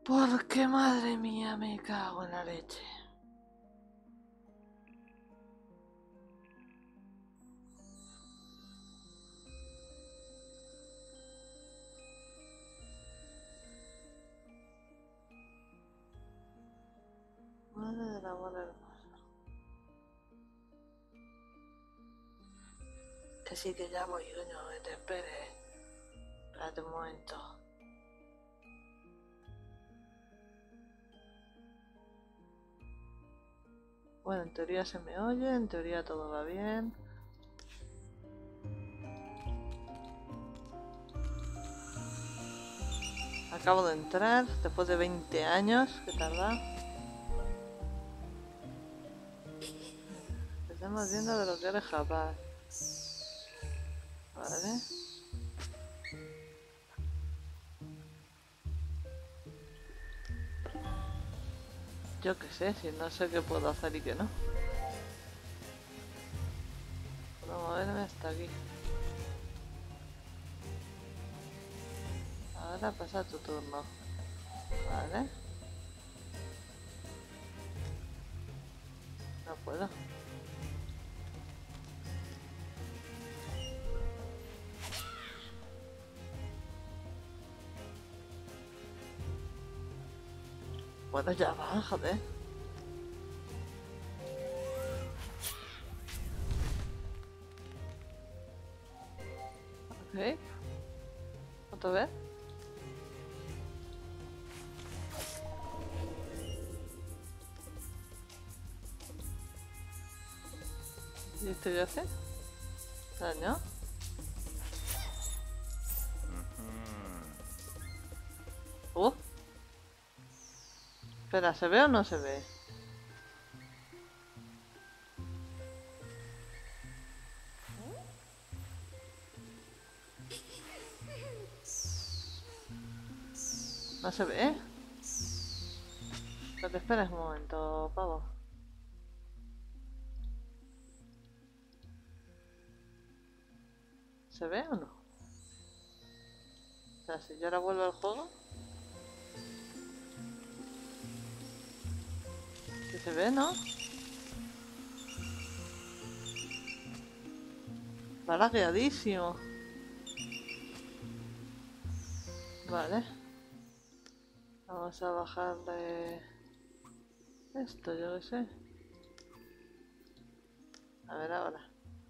Porque madre mía, me cago en la leche. Madre del amor hermoso. Que sí, que ya voy, coño, que te espere. Espérate un momento. Bueno, en teoría se me oye, en teoría todo va bien. Acabo de entrar después de 20 años que tarda. Estamos viendo de lo que eres capaz. Vale. Yo qué sé, si no sé qué puedo hacer y qué no. Puedo moverme hasta aquí. Ahora pasa tu turno. Vale. No puedo. Bueno, ya va, joder. Ok. ¿Otra vez? ¿Y esto qué hace? ¿Daño? Espera, ¿se ve o no se ve? ¿No se ve? Pero te esperas un momento, pavo. ¿Se ve o no? O sea, si yo ahora vuelvo al juego... ¿Sí se ve, no? Va lagueadísimo. Vale. Vamos a bajarle... esto, yo qué sé. A ver ahora.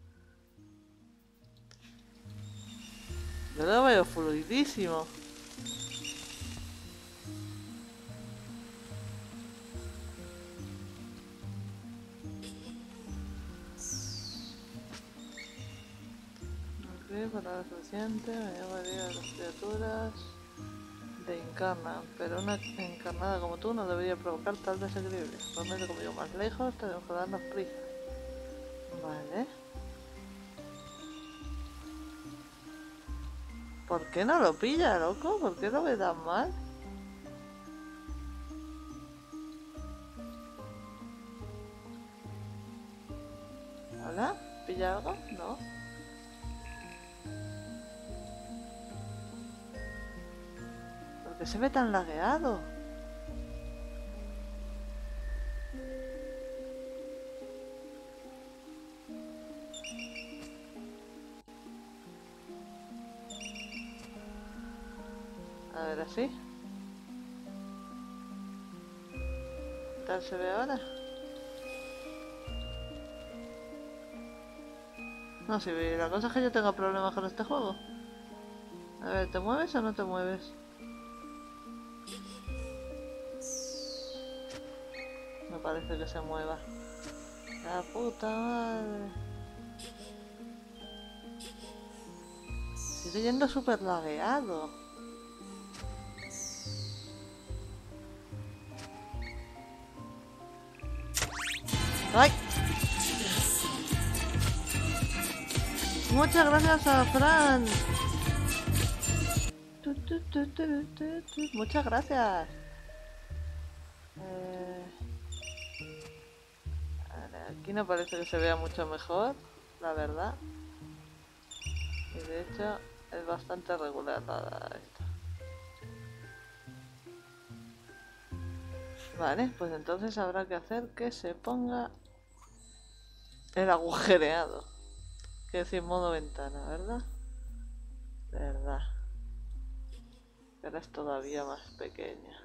Yo lo veo fluidísimo. Ok, para lo suficiente, me llamaría a las criaturas de encarnan, pero una encarnada como tú no debería provocar tal desequilibrio. Ponete conmigo más lejos, tenemos que darnos prisa. Vale. ¿Por qué no lo pilla, loco? ¿Por qué lo ve tan mal? ¿Hola? ¿Pilla algo? No. ¿Por qué se ve tan lagueado? A ver, así. ¿Qué tal se ve ahora? No, si la cosa es que yo tengo problemas con este juego. A ver, ¿te mueves o no te mueves? No parece que se mueva. La puta madre. Sigue yendo súper lagueado. ¡Ay! Muchas gracias a Fran. Muchas gracias. Vale, aquí no parece que se vea mucho mejor, la verdad. Y de hecho es bastante regular nada esto. Vale, pues entonces habrá que hacer que se ponga el agujereado. Que decir modo ventana, ¿verdad? Verdad. Pero es todavía más pequeña.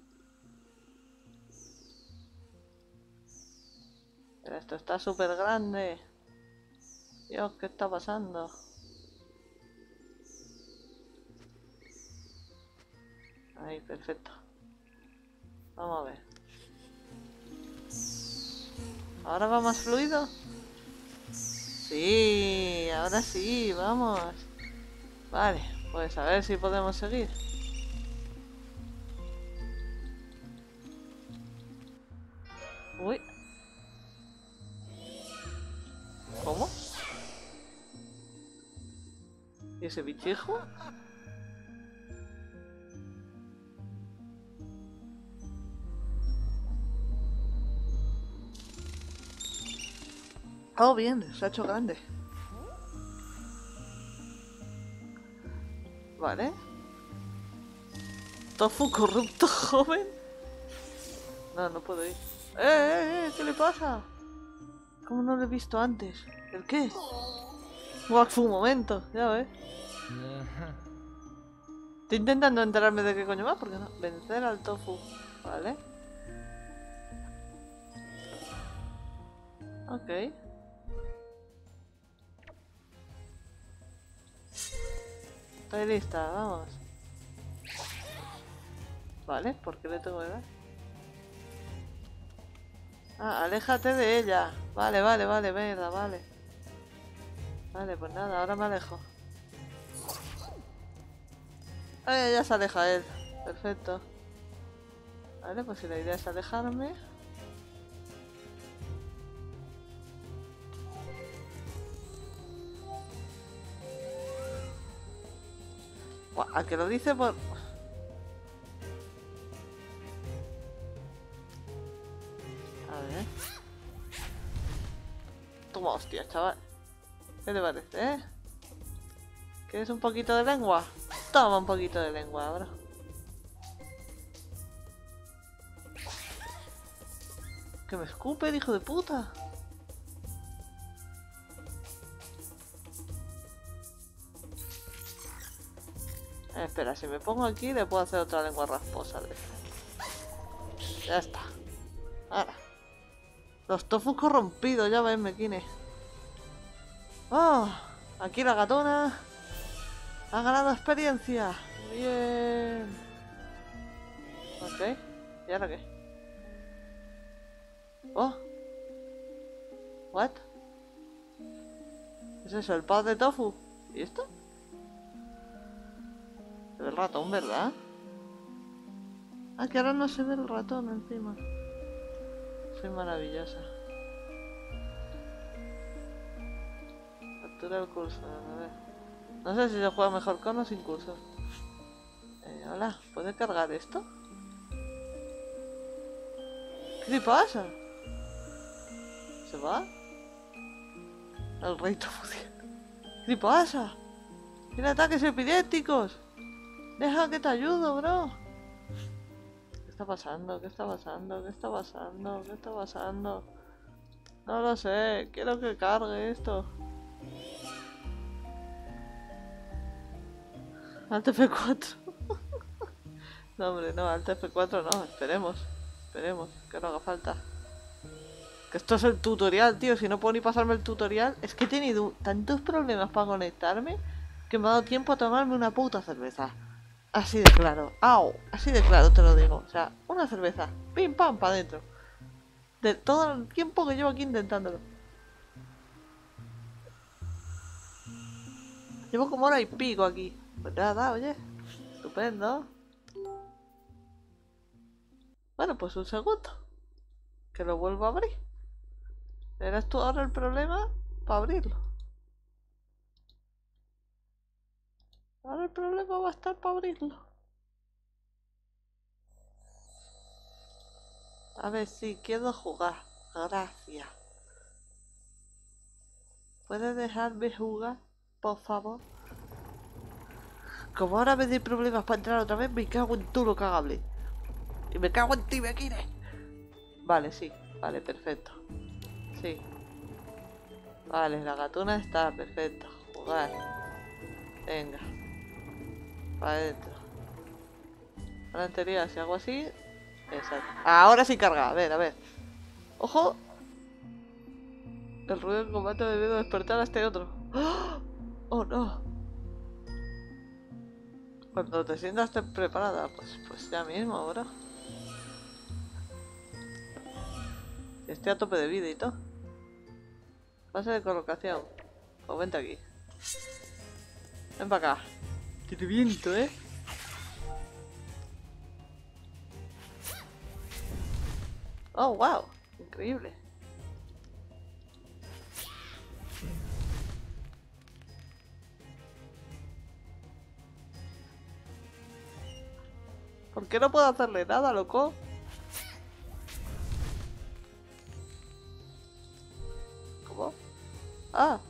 Pero esto está súper grande. Dios, ¿qué está pasando? Ahí, perfecto. Vamos a ver. ¿Ahora va más fluido? Sí, ahora sí, vamos. Vale, pues a ver si podemos seguir. Uy. ¿Cómo? ¿Y ese bichijo? Oh, bien, se ha hecho grande. Vale. Tofu corrupto joven. No, no puedo ir. ¿Qué le pasa? ¿Cómo no lo he visto antes? ¿El qué? Wakfu, un momento, ya ves. Estoy intentando enterarme de qué coño va, porque no. Vencer al tofu. Vale. Ok. Estoy lista, vamos. Vale, ¿por qué le tengo que dar? Ah, aléjate de ella. Vale, vale, vale, venga, vale. Vale, pues nada, ahora me alejo. Ay, ya se aleja él. Perfecto. Vale, pues si la idea es alejarme. Buah, ¿a que lo dice por...? A ver. Toma hostia, chaval. ¿Qué te parece, ¿Quieres un poquito de lengua? Toma un poquito de lengua, bro. Que me escupe el hijo de puta. Espera, si me pongo aquí le puedo hacer otra lengua rasposa de esta. Ya está. Ahora. Los tofus corrompidos, ya ves, Mekine. ¡Oh! Aquí la gatona ha ganado experiencia. Bien. Ok. ¿Y ahora qué? Oh. What? ¿Es eso? ¿El pad de tofu? ¿Y esto? Se ve el ratón, ¿verdad? Ah, que ahora no se ve el ratón encima. Soy maravillosa. Captura el cursor, a ver. No sé si se juega mejor con o sin cursor. Hola, ¿puede cargar esto? ¿Qué le pasa? ¿Se va? El rey tofuciano. ¿Qué le pasa? Tiene ataques epilépticos. Deja que te ayudo, bro. ¿Qué está pasando? ¿Qué está pasando? ¿Qué está pasando? ¿Qué está pasando? No lo sé. Quiero que cargue esto. Alt F4. No, hombre, no. Alt F4 no. Esperemos. Esperemos. Que no haga falta. Que esto es el tutorial, tío. Si no puedo ni pasarme el tutorial. Es que he tenido tantos problemas para conectarme que me ha dado tiempo a tomarme una puta cerveza. Así de claro. ¡Au! Así de claro te lo digo. O sea, una cerveza. Pim pam para adentro. De todo el tiempo que llevo aquí intentándolo. Llevo como hora y pico aquí. Pues nada, oye. Estupendo. Bueno, pues un segundo. Que lo vuelvo a abrir. ¿Eres tú ahora el problema? Para abrirlo. Ahora el problema va a estar para abrirlo. A ver si quiero jugar. Gracias. ¿Puedes dejarme jugar? Por favor. Como ahora me dé problemas para entrar otra vez, me cago en todo lo cagable. Y me cago en ti, Mekine. Vale, sí. Vale, perfecto. Sí. Vale, la gatuna está, perfecto. Jugar. Venga. Para adentro. Ahora en teoría, si hago así... Exacto. Ahora sí carga. A ver. ¡Ojo! El ruido del combate ha debido despertar a este otro. ¡Oh! ¡Oh, no! Cuando te sientas preparada, pues ya mismo, bro. Estoy a tope de vida y todo. Fase de colocación. Pues vente aquí. Ven para acá. Tiene viento, ¿eh? Oh, wow. Increíble. ¿Por qué no puedo hacerle nada, loco? ¿Cómo? Ah.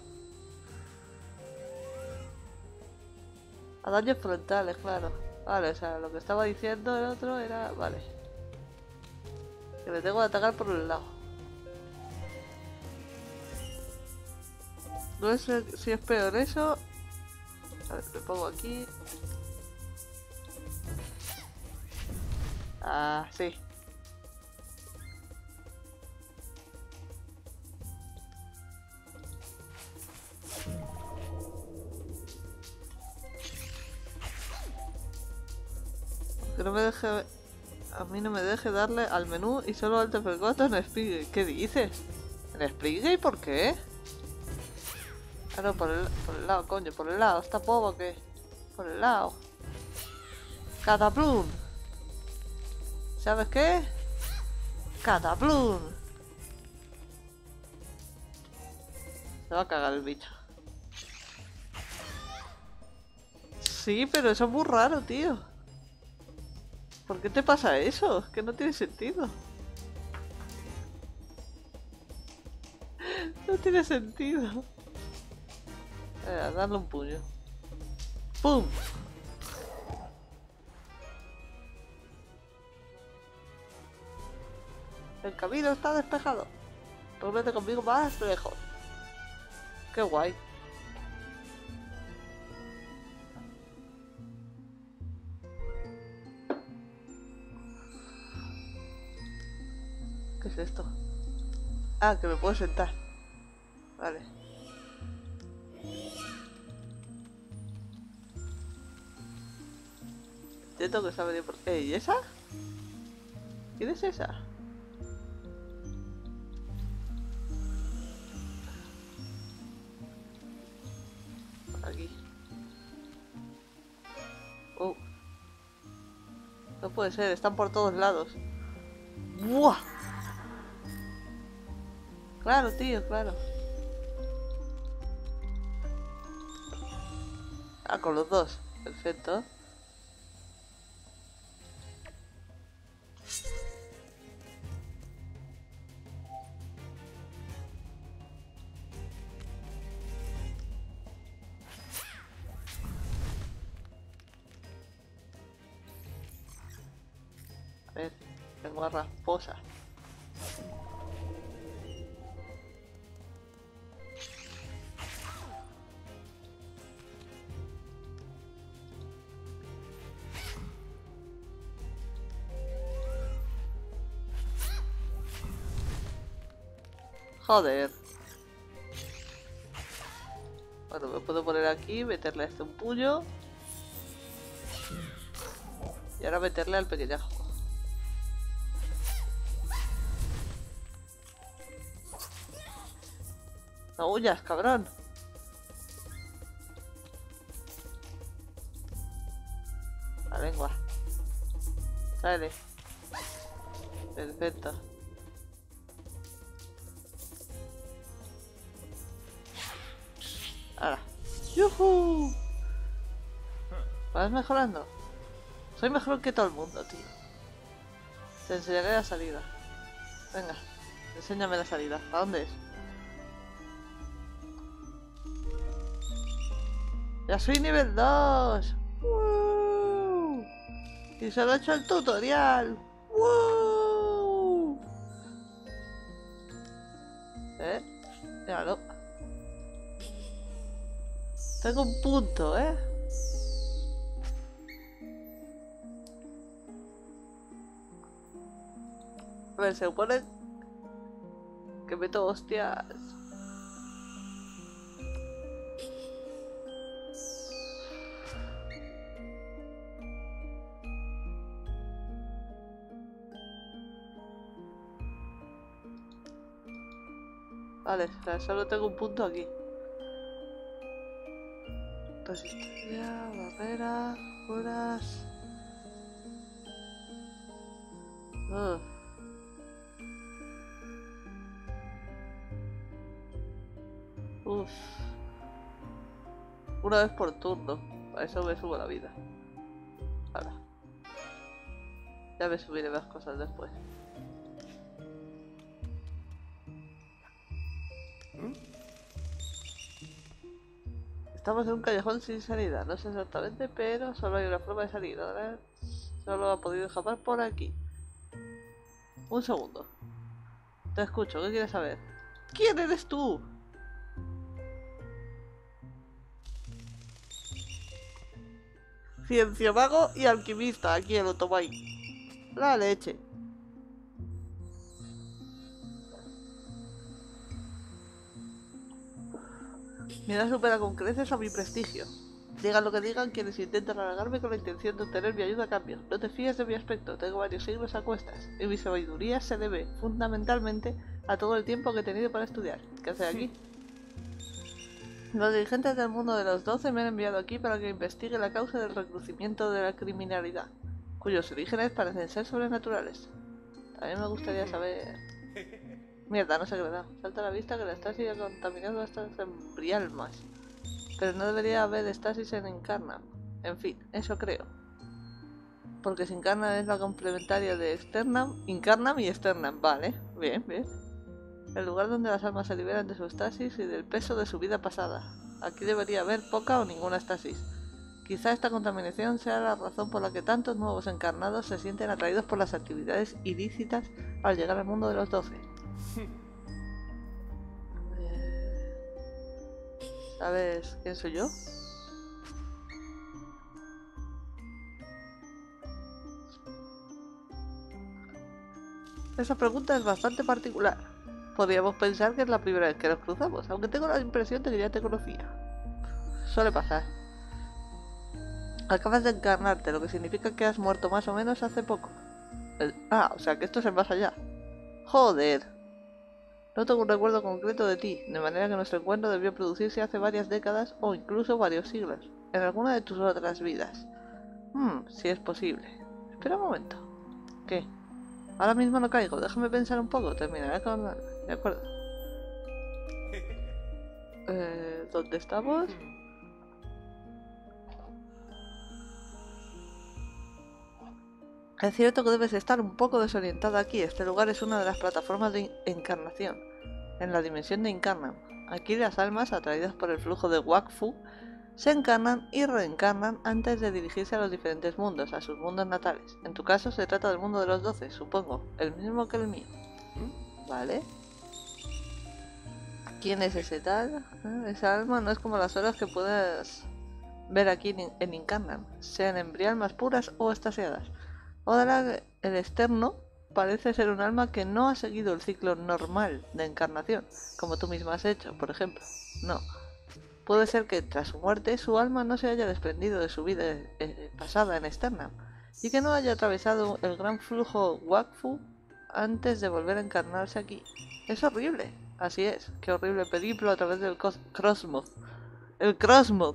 A daños frontales, claro. Vale, o sea, lo que estaba diciendo el otro era... Vale. Que le tengo que atacar por el lado. No sé si es peor eso. A ver, me pongo aquí. Ah, sí. Que no me deje... A mí no me deje darle al menú y solo al F4 en Sprig. ¿Qué dices? ¿En Sprig? ¿Y por qué? Claro, por el lado, coño, por el lado. ¿Está bobo que? Por el lado. Cataplum. ¿Sabes qué? Cataplum. Se va a cagar el bicho. Sí, pero eso es muy raro, tío. ¿Por qué te pasa eso? Es que no tiene sentido. No tiene sentido. Darle un puño. ¡Pum! El camino está despejado. Reúnete conmigo más lejos. ¡Qué guay! ¿Qué es esto? Ah, que me puedo sentar. Vale. Intento que sabe por qué. ¿Y esa? ¿Quién es esa? Aquí. Oh. No puede ser, están por todos lados. ¡Buah! Claro, tío, claro. Ah, con los dos. Perfecto. A ver, tengo una rasposa. Joder. Bueno, me puedo poner aquí, meterle a este un puño. Y ahora meterle al pequeñajo. No huyas, cabrón. La lengua. Sale. Perfecto. Ahora. ¡Yuhu! ¿Vas mejorando? Soy mejor que todo el mundo, tío. Te enseñaré la salida. Venga, enséñame la salida. ¿A dónde es? ¡Ya soy nivel 2! ¡Woo! Y solo he hecho el tutorial. ¡Woo! Míralo. Tengo un punto, A ver, se supone que meto hostias. Vale, o sea, solo tengo un punto aquí. Resistencia, barrera, curas. Uf. Una vez por turno. Para eso me subo la vida. Ahora. Ya me subiré más cosas después. Estamos en un callejón sin salida. No sé exactamente, pero solo hay una forma de salir. Ahora solo ha podido escapar por aquí. Un segundo. Te escucho. ¿Qué quieres saber? ¿Quién eres tú? Cienciamago y alquimista. Aquí lo tomáis. La leche. Mi edad supera con creces a mi prestigio. Digan lo que digan quienes intentan halagarme con la intención de obtener mi ayuda a cambio. No te fíes de mi aspecto, tengo varios siglos a cuestas. Y mi sabiduría se debe, fundamentalmente, a todo el tiempo que he tenido para estudiar. ¿Qué haces aquí? Los dirigentes del mundo de los 12 me han enviado aquí para que investigue la causa del recrudecimiento de la criminalidad, cuyos orígenes parecen ser sobrenaturales. También me gustaría saber... Mierda, no sé qué le da. Salta a la vista que la estasis ha contaminado hasta el embrialmas. Pero no debería haber estasis en Incarnam. En fin, eso creo. Porque si Incarnam es la complementaria de Externam, Incarnam y Externam, vale. Bien, bien. El lugar donde las almas se liberan de su estasis y del peso de su vida pasada. Aquí debería haber poca o ninguna estasis. Quizá esta contaminación sea la razón por la que tantos nuevos encarnados se sienten atraídos por las actividades ilícitas al llegar al mundo de los 12. ¿Sabes quién soy yo? Esa pregunta es bastante particular. Podríamos pensar que es la primera vez que nos cruzamos, aunque tengo la impresión de que ya te conocía. Suele pasar. Acabas de encarnarte, lo que significa que has muerto más o menos hace poco. O sea que esto es el más allá. Joder. No tengo un recuerdo concreto de ti, de manera que nuestro encuentro debió producirse hace varias décadas o incluso varios siglos, en alguna de tus otras vidas. Si es posible. Espera un momento. ¿Qué? Ahora mismo no caigo, déjame pensar un poco, terminaré con... De acuerdo. ¿Dónde estamos? Es cierto que debes estar un poco desorientada aquí. Este lugar es una de las plataformas de encarnación, en la dimensión de Incarnam. Aquí las almas, atraídas por el flujo de Wakfu, se encarnan y reencarnan antes de dirigirse a los diferentes mundos, a sus mundos natales. En tu caso se trata del mundo de los 12, supongo, el mismo que el mío. ¿Vale? ¿Quién es ese tal? Esa alma no es como las horas que puedes ver aquí en Incarnam, sean embrialmas puras o estasiadas. Ahora el externo parece ser un alma que no ha seguido el ciclo normal de encarnación, como tú misma has hecho, por ejemplo. No. Puede ser que tras su muerte su alma no se haya desprendido de su vida pasada en Externam y que no haya atravesado el gran flujo Wakfu antes de volver a encarnarse aquí. Es horrible. Así es. Qué horrible periplo a través del Crossmoth. El Crossmoth.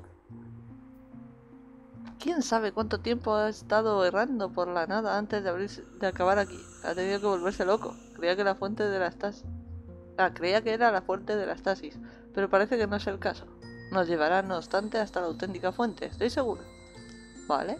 ¿Quién sabe cuánto tiempo ha estado errando por la nada antes de acabar aquí? Ha tenido que volverse loco. Creía que era la fuente de la estasis. Creía que era la fuente de la estasis, pero parece que no es el caso. Nos llevará, no obstante, hasta la auténtica fuente, estoy seguro. ¿Vale?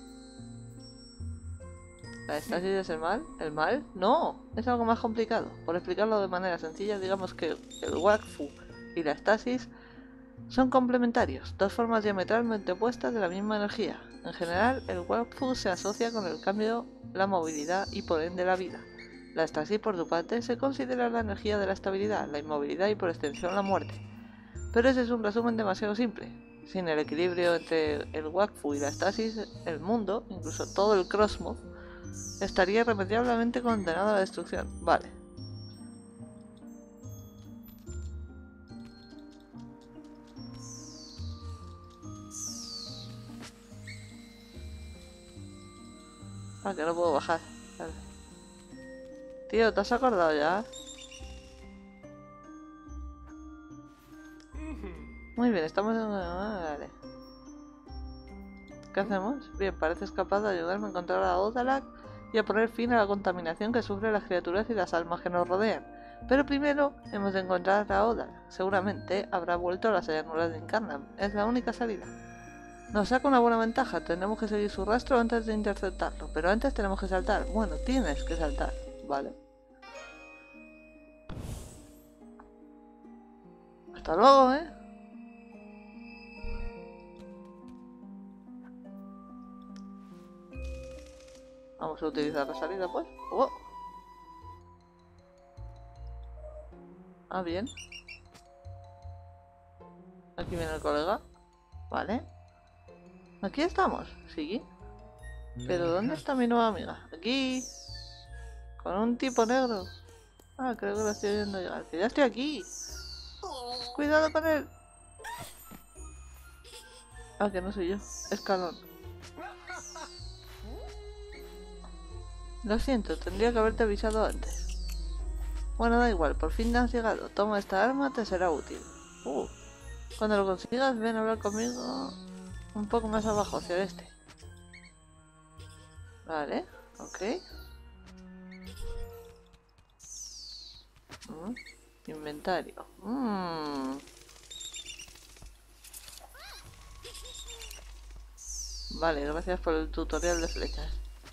¿La estasis es el mal? ¿El mal? No, es algo más complicado. Por explicarlo de manera sencilla, digamos que el Wakfu y la estasis son complementarios, dos formas diametralmente opuestas de la misma energía. En general, el Wakfu se asocia con el cambio, la movilidad y por ende la vida. La estasis, por su parte, se considera la energía de la estabilidad, la inmovilidad y por extensión la muerte. Pero ese es un resumen demasiado simple. Sin el equilibrio entre el Wakfu y la estasis, el mundo, incluso todo el cosmos, estaría irremediablemente condenado a la destrucción. Vale. Ah, que no puedo bajar. Vale. Tío, ¿te has acordado ya? Muy bien, estamos en... Vale. ¿Qué hacemos? Bien, pareces capaz de ayudarme a encontrar a Odalak y a poner fin a la contaminación que sufren las criaturas y las almas que nos rodean. Pero primero hemos de encontrar a Odalak. Seguramente habrá vuelto a las llanuras de Incarnam. Es la única salida. Nos saca una buena ventaja. Tenemos que seguir su rastro antes de interceptarlo. Pero antes tenemos que saltar. Bueno, tienes que saltar. Vale. Hasta luego, ¿eh? Vamos a utilizar la salida, pues. ¡Oh! Ah, bien. Aquí viene el colega. Vale. Aquí estamos. Sí. Pero ¿dónde está mi nueva amiga? Aquí. Con un tipo negro. Ah, creo que lo estoy viendo llegar. Que ya estoy aquí. Cuidado con él. Ah, que no soy yo. Escalón. Lo siento, tendría que haberte avisado antes. Bueno, da igual, por fin has llegado. Toma esta arma, te será útil. Cuando lo consigas, ven a hablar conmigo un poco más abajo, hacia el este. Vale, ok. Inventario. Vale, gracias por el tutorial de flechas.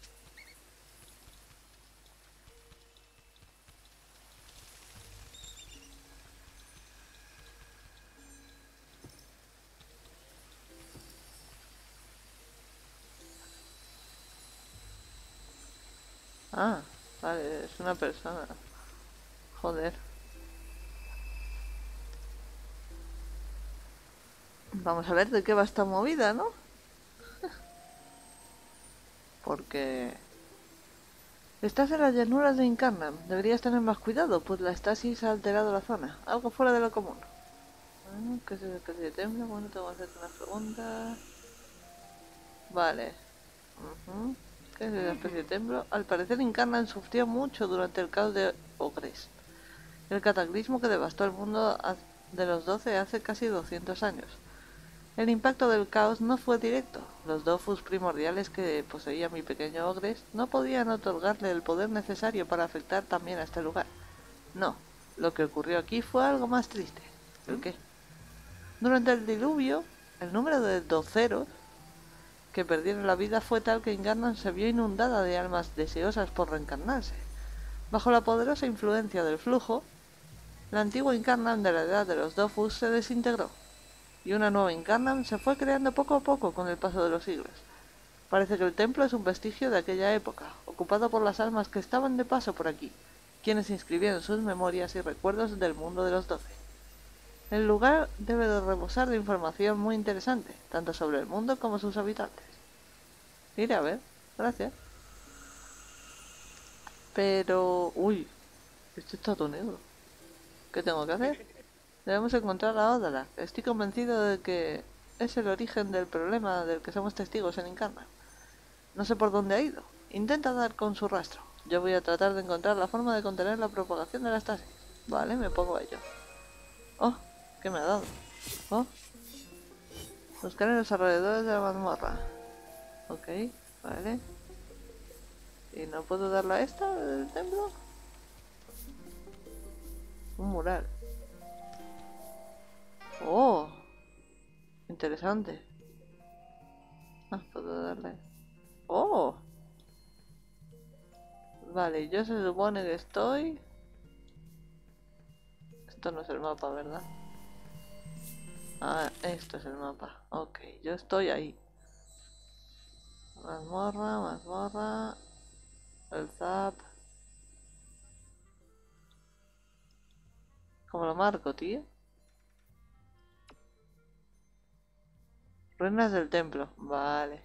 Ah, vale, es una persona. Joder. Vamos a ver de qué va esta movida, ¿no? Porque... Estás en las llanuras de Incarnam. Deberías tener más cuidado, pues la estasis ha alterado la zona. Algo fuera de lo común. Bueno, ¿qué es la especie de templo? Bueno, tengo que hacerte unas preguntas. Vale. ¿Qué es la especie de templo? Al parecer Incarnam sufrió mucho durante el caos de Ogres. El cataclismo que devastó el mundo de los 12 hace casi 200 años. El impacto del caos no fue directo. Los dofus primordiales que poseía mi pequeño Ogres no podían otorgarle el poder necesario para afectar también a este lugar. No, lo que ocurrió aquí fue algo más triste. ¿El qué? Durante el diluvio, el número de doceros que perdieron la vida fue tal que Ingarnan se vio inundada de almas deseosas por reencarnarse. Bajo la poderosa influencia del flujo, la antigua Incarnam de la edad de los dofus se desintegró y una nueva Incarnam se fue creando poco a poco con el paso de los siglos. Parece que el templo es un vestigio de aquella época, ocupado por las almas que estaban de paso por aquí, quienes inscribieron sus memorias y recuerdos del mundo de los 12. El lugar debe de rebosar de información muy interesante, tanto sobre el mundo como sus habitantes. Iré a ver, gracias. Pero... Uy, esto está todo negro. ¿Qué tengo que hacer? Debemos encontrar a Odala. Estoy convencido de que es el origen del problema del que somos testigos en Incarna. No sé por dónde ha ido. Intenta dar con su rastro. Yo voy a tratar de encontrar la forma de contener la propagación de la estasis. Vale, me pongo a ello. Oh, ¿qué me ha dado? Oh, buscar en los alrededores de la mazmorra. Ok, vale. ¿Y no puedo darle a esta del templo? Un mural. Oh, interesante. Ah, puedo darle. Oh, vale, yo se supone que estoy... Esto no es el mapa, ¿verdad? Ah, esto es el mapa. Ok, yo estoy ahí. Mazmorra, mazmorra. El zap. ¿Cómo lo marco, tío? Ruinas del templo. Vale.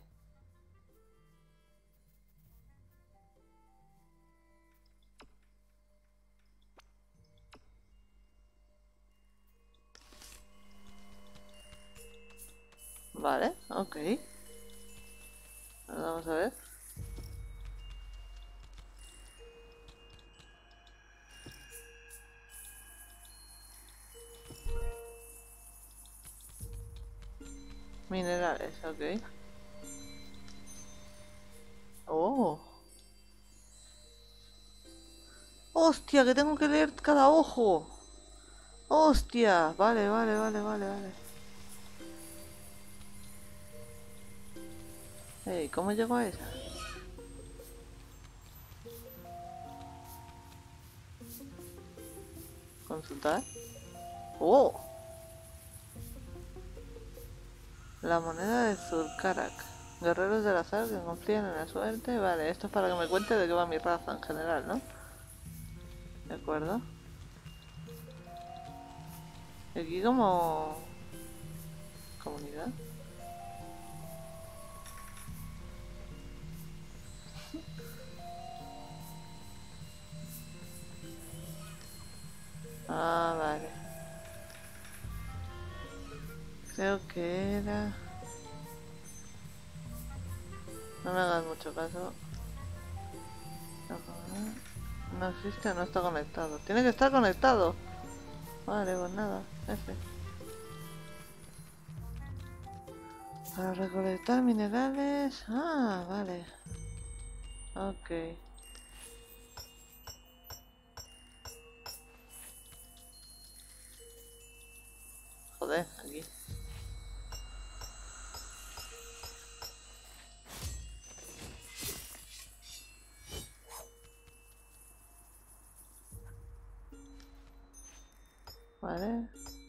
Vale, ok. Ahora vamos a ver. Minerales, ok. Oh. ¡Hostia! Que tengo que leer cada ojo. ¡Hostia! Vale, vale, vale, vale, vale. Ey, ¿cómo llego a esa? Consultar. ¡Oh! La moneda de Zul'Karak. Guerreros del azar que confían en la suerte. Vale, esto es para que me cuente de qué va mi raza en general, ¿no? De acuerdo. Y aquí como... comunidad. Ah, vale. Creo que era... No me hagas mucho caso. No existe, no está conectado. Tiene que estar conectado. Vale, pues nada. F. Para recolectar minerales... Ah, vale. Ok. Joder, aquí. Vale.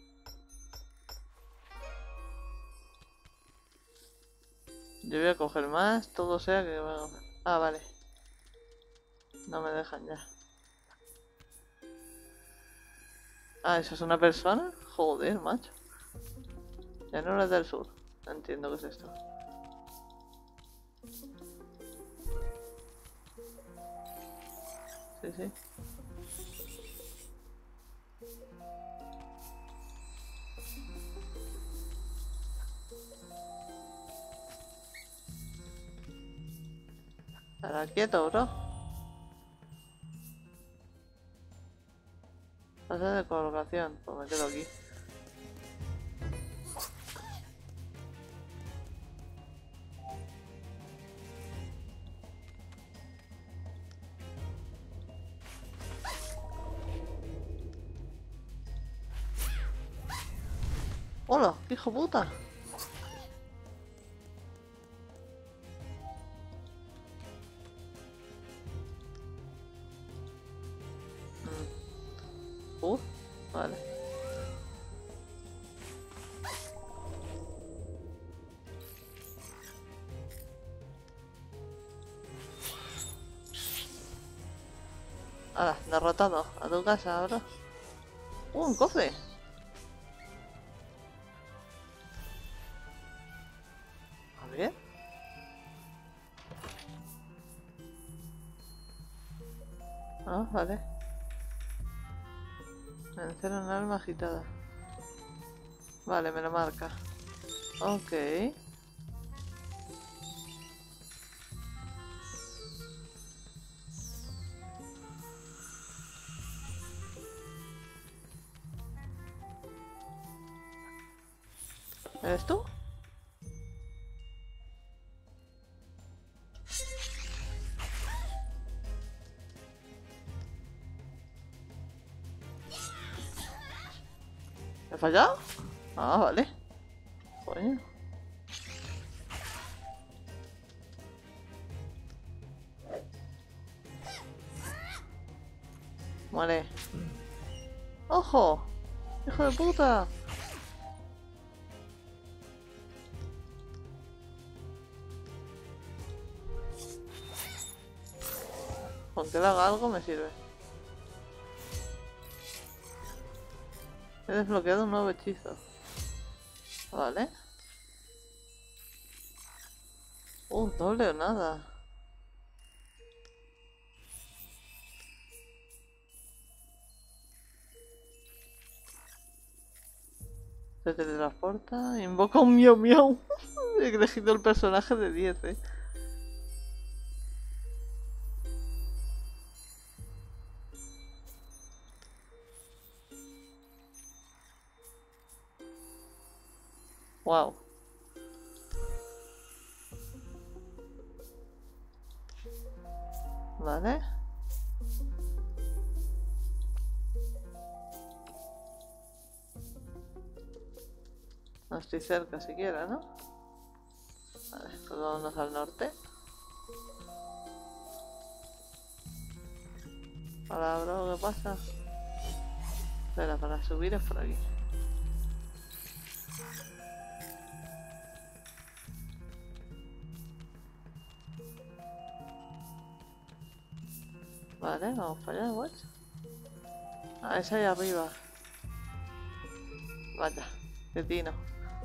Yo voy a coger más, todo sea que... Ah, vale. No me dejan ya. Ah, ¿eso es una persona? Joder, macho. Llanuras del sur. No entiendo qué es esto. Sí, sí. Estará quieto, bro. Pasa de colocación. Pues me quedo aquí. ¡Hola! ¡Qué hijo puta! Vale. Ahora, derrotado. A tu casa ahora. Un cofre! A ver. Ah, vale. Vencer un alma agitada. Vale, me lo marca. Ok. ¿Eres tú? ¿He fallado? Ah, vale. Coño. Muere. ¡Ojo! ¡Hijo de puta! Con que le haga algo me sirve. He desbloqueado un nuevo hechizo. Vale. Doble o nada. Se teletransporta. Invoca un miau miau. He elegido el personaje de 10, Wow. Vale. No estoy cerca siquiera, ¿no? Vale, pues vámonos al norte. Hola, bro, ¿qué pasa? Espera, para subir es por aquí. Vale, vamos para allá, pues. Ah, es ahí arriba. Vaya, qué tino.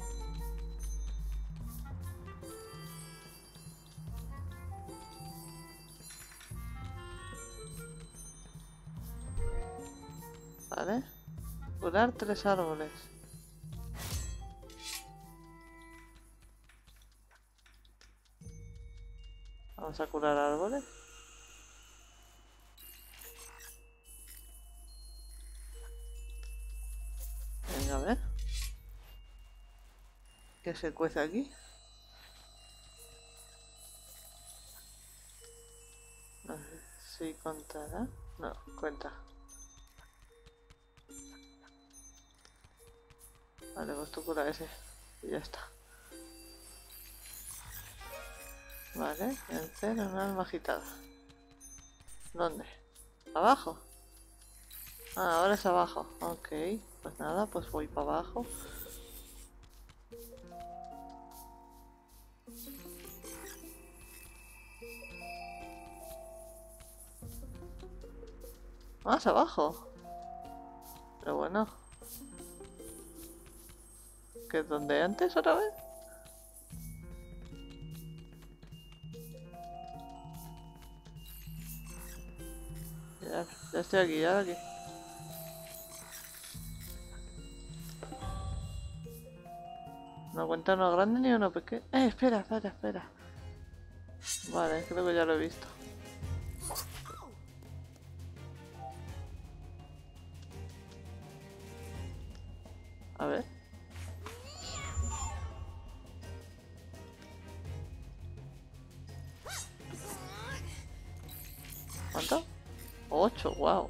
Vale. Curar 3 árboles. Vamos a curar árboles. Venga, a ver. ¿Qué se cuece aquí? No sé si contará. No, cuenta. Vale, pues tú cura ese. Y ya está. Vale, vencer una alma agitada. ¿Dónde? ¿Abajo? Ah, ahora es abajo. Ok, pues nada, pues voy para abajo. Más abajo. Pero bueno. ¿Qué es donde antes otra vez? Ya estoy aquí, ya aquí. No cuenta uno grande ni uno pequeño. Espera. Vale, creo que ya lo he visto. A ver. ¿Cuánto? 8, wow.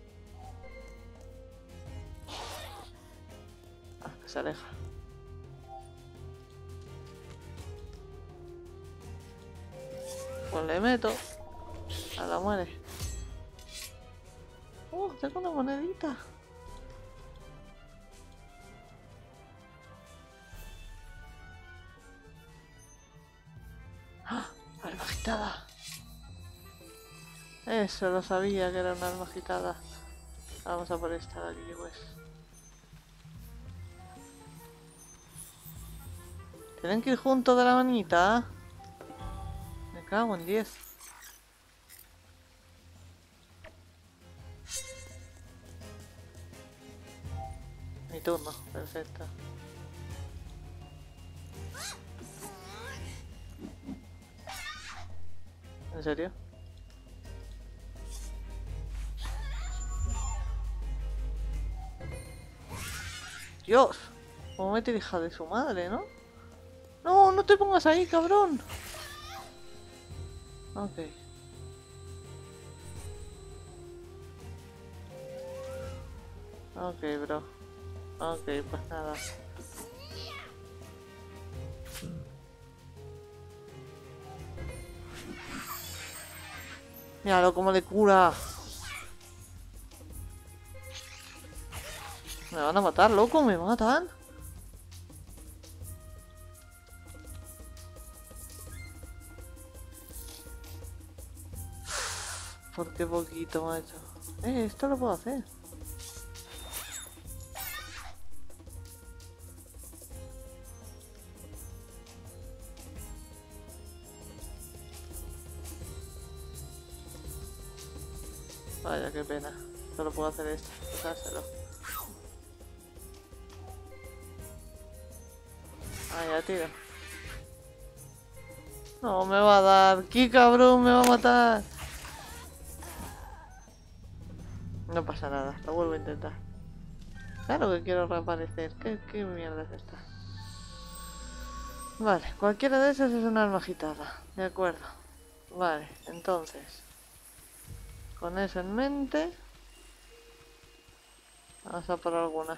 Ah, que se aleja. Pues le meto. A la muere. Tengo una monedita. ¡Ah! Alma agitada. Eso lo sabía que era una alma agitada. Vamos a por esta de aquí, pues. Tienen que ir juntos de la manita. Me cago en 10. Mi turno, perfecto. ¿En serio? Dios, cómo mete hija de su madre, ¿no? No, no te pongas ahí, cabrón. Ok. Ok, bro. Ok, pues nada. Míralo cómo le cura. Me van a matar, loco, me matan. ¿Por qué poquito, macho? Esto lo puedo hacer. Vaya, qué pena. Solo puedo hacer esto, usárselo. Ah, ya tiro. No, me va a dar. ¡Qué cabrón! Me va a matar. No pasa nada, lo vuelvo a intentar. Claro que quiero reaparecer. ¿Qué mierda es esta? Vale, cualquiera de esas es una alma agitada. De acuerdo. Vale, entonces. Con eso en mente. Vamos a por alguna.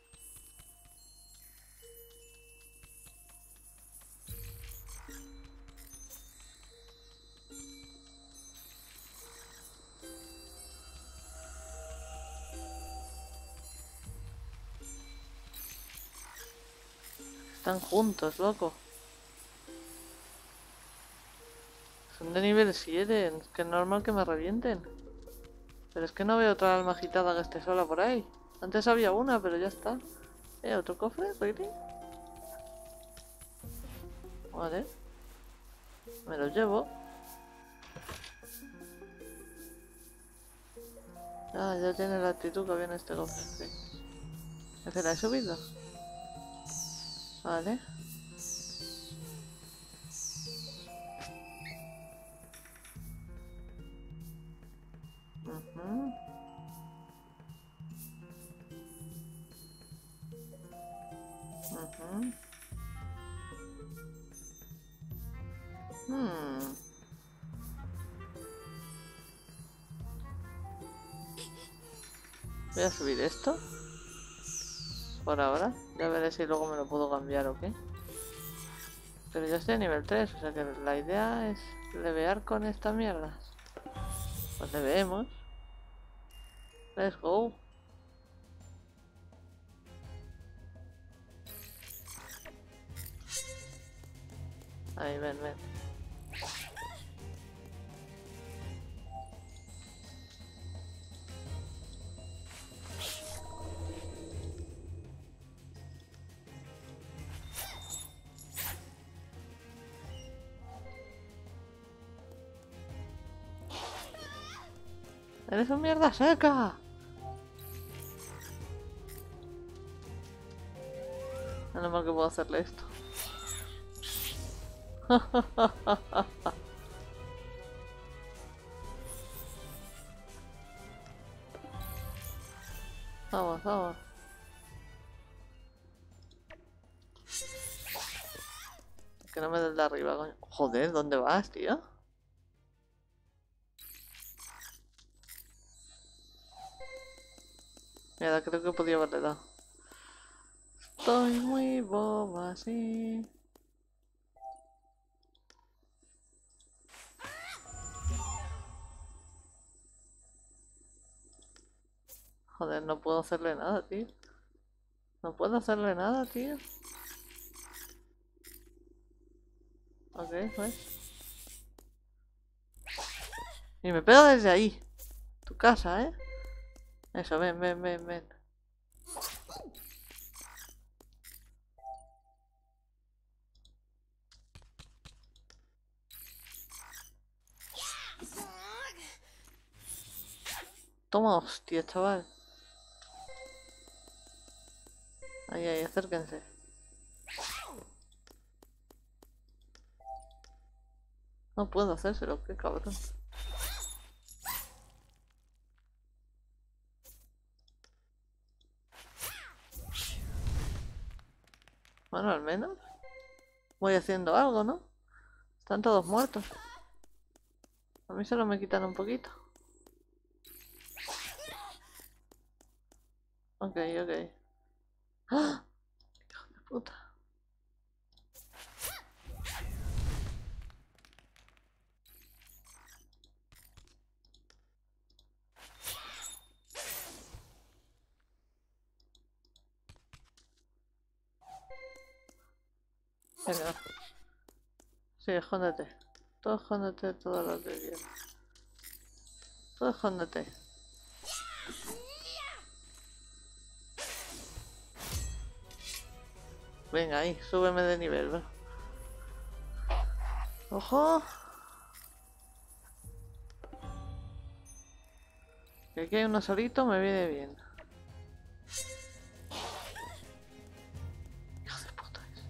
Están juntos, loco. Son de nivel 7. Es que es normal que me revienten. Pero es que no veo otra alma agitada que esté sola por ahí. Antes había una, pero ya está. ¿Otro cofre? ¿Really? Vale. Me lo llevo. Ah, ya tiene la actitud que había en este cofre. Sí. ¿Se la he subido? Vale. Ujú. Ujú. Hmm. Voy a subir esto. Por ahora. Ya veré si luego me lo puedo cambiar o qué. Pero ya estoy a nivel 3, o sea que la idea es levear con esta mierda. Pues leveemos. Let's go. Ahí, ven, ven. ¡Eres un mierda seca! Menos mal que puedo hacerle esto. Vamos, vamos. Que no me des de arriba, coño. Joder, ¿dónde vas, tío? Mira, creo que podía haberle dado. Estoy muy boba, sí. Joder, no puedo hacerle nada, tío. No puedo hacerle nada, tío. Ok, pues. Y me pego desde ahí. Tu casa, ¿eh? Eso, ven, ven, ven, ven. Toma, hostia, chaval. Ahí, ahí, acérquense. No puedo hacérselo, qué cabrón. Bueno, al menos voy haciendo algo, ¿no? Están todos muertos. A mí solo me quitan un poquito. Ok, ok. ¡Ah! Hijo de puta. Venga. Sí, escóndete. Tú escóndete todo lo que quieras. Tú escóndete. Venga, ahí, súbeme de nivel, ¿va? ¡Ojo! Que aquí hay uno solito me viene bien. Hijo de puta es.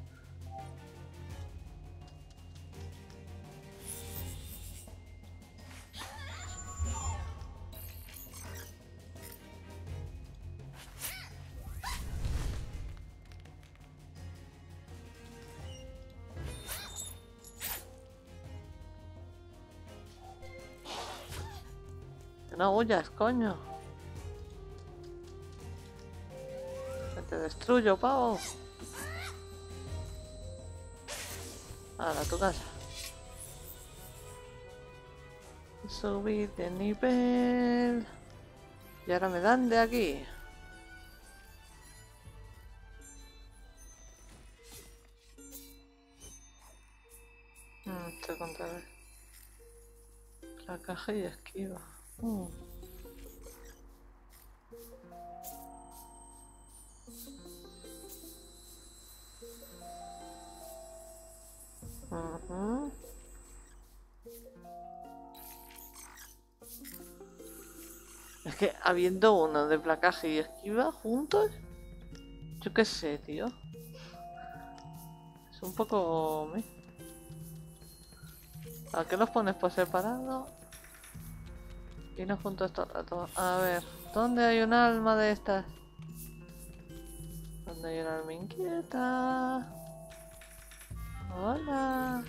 Que no huyas, coño. Que te destruyo, pavo. Ahora, a tu casa. Subir de nivel. Y ahora me dan de aquí. Te contaré. La caja y esquiva. Ujú. Es que habiendo uno de placaje y esquiva juntos, yo qué sé, tío. Es un poco... ¿A qué los pones por separado? Y no juntos todo el rato. A ver, ¿dónde hay un alma de estas? ¿Dónde hay un alma inquieta? Hola.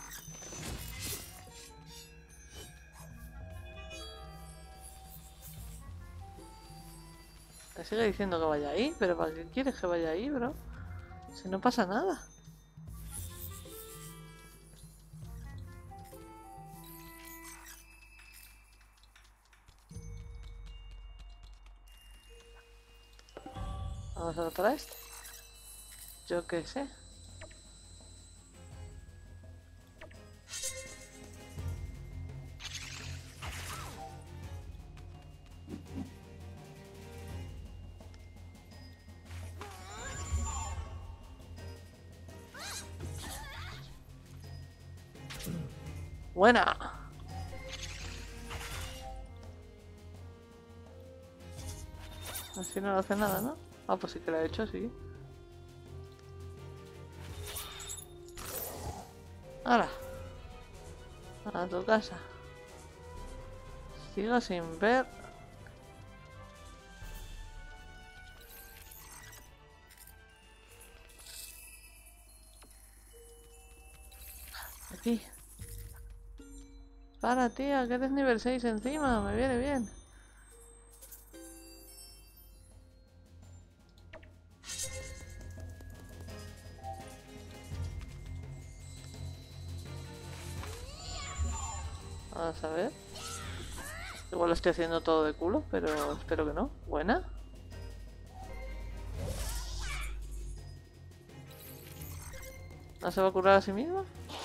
Me sigue diciendo que vaya ahí, pero ¿para qué quieres que vaya ahí, bro? Si no pasa nada. Vamos a para este. Yo qué sé. Buena. Así no lo hace nada, ¿no? Ah, pues sí que lo ha hecho, sí. Ahora. A tu casa. Sigo sin ver. Aquí. Para, tía, que eres nivel 6 encima. Me viene bien. Vamos a ver. Igual lo estoy haciendo todo de culo, pero espero que no. Buena. ¿No se va a curar a sí misma?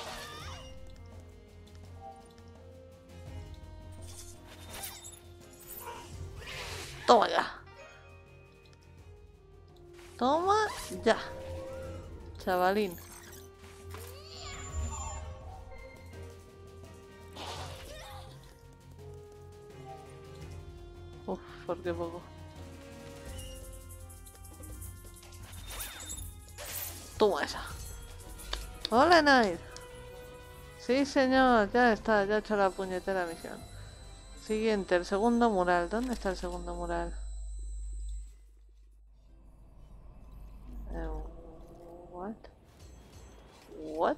Toma ya. Toma ya. Chavalín. Uf, por qué poco. Toma esa. Hola, Knight. Sí, señor. Ya está. Ya he hecho la puñetera misión. Siguiente, el segundo mural. ¿Dónde está el segundo mural? What? What?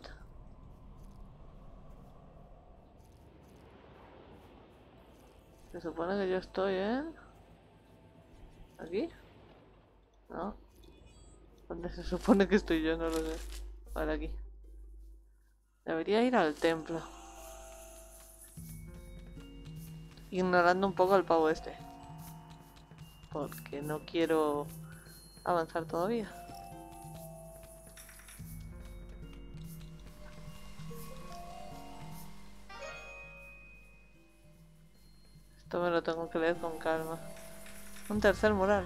Se supone que yo estoy en... ¿Aquí? No. ¿Dónde se supone que estoy yo? No lo sé. Vale, aquí. Debería ir al templo. Ignorando un poco al pavo este. Porque no quiero avanzar todavía. Esto me lo tengo que leer con calma. Un tercer mural.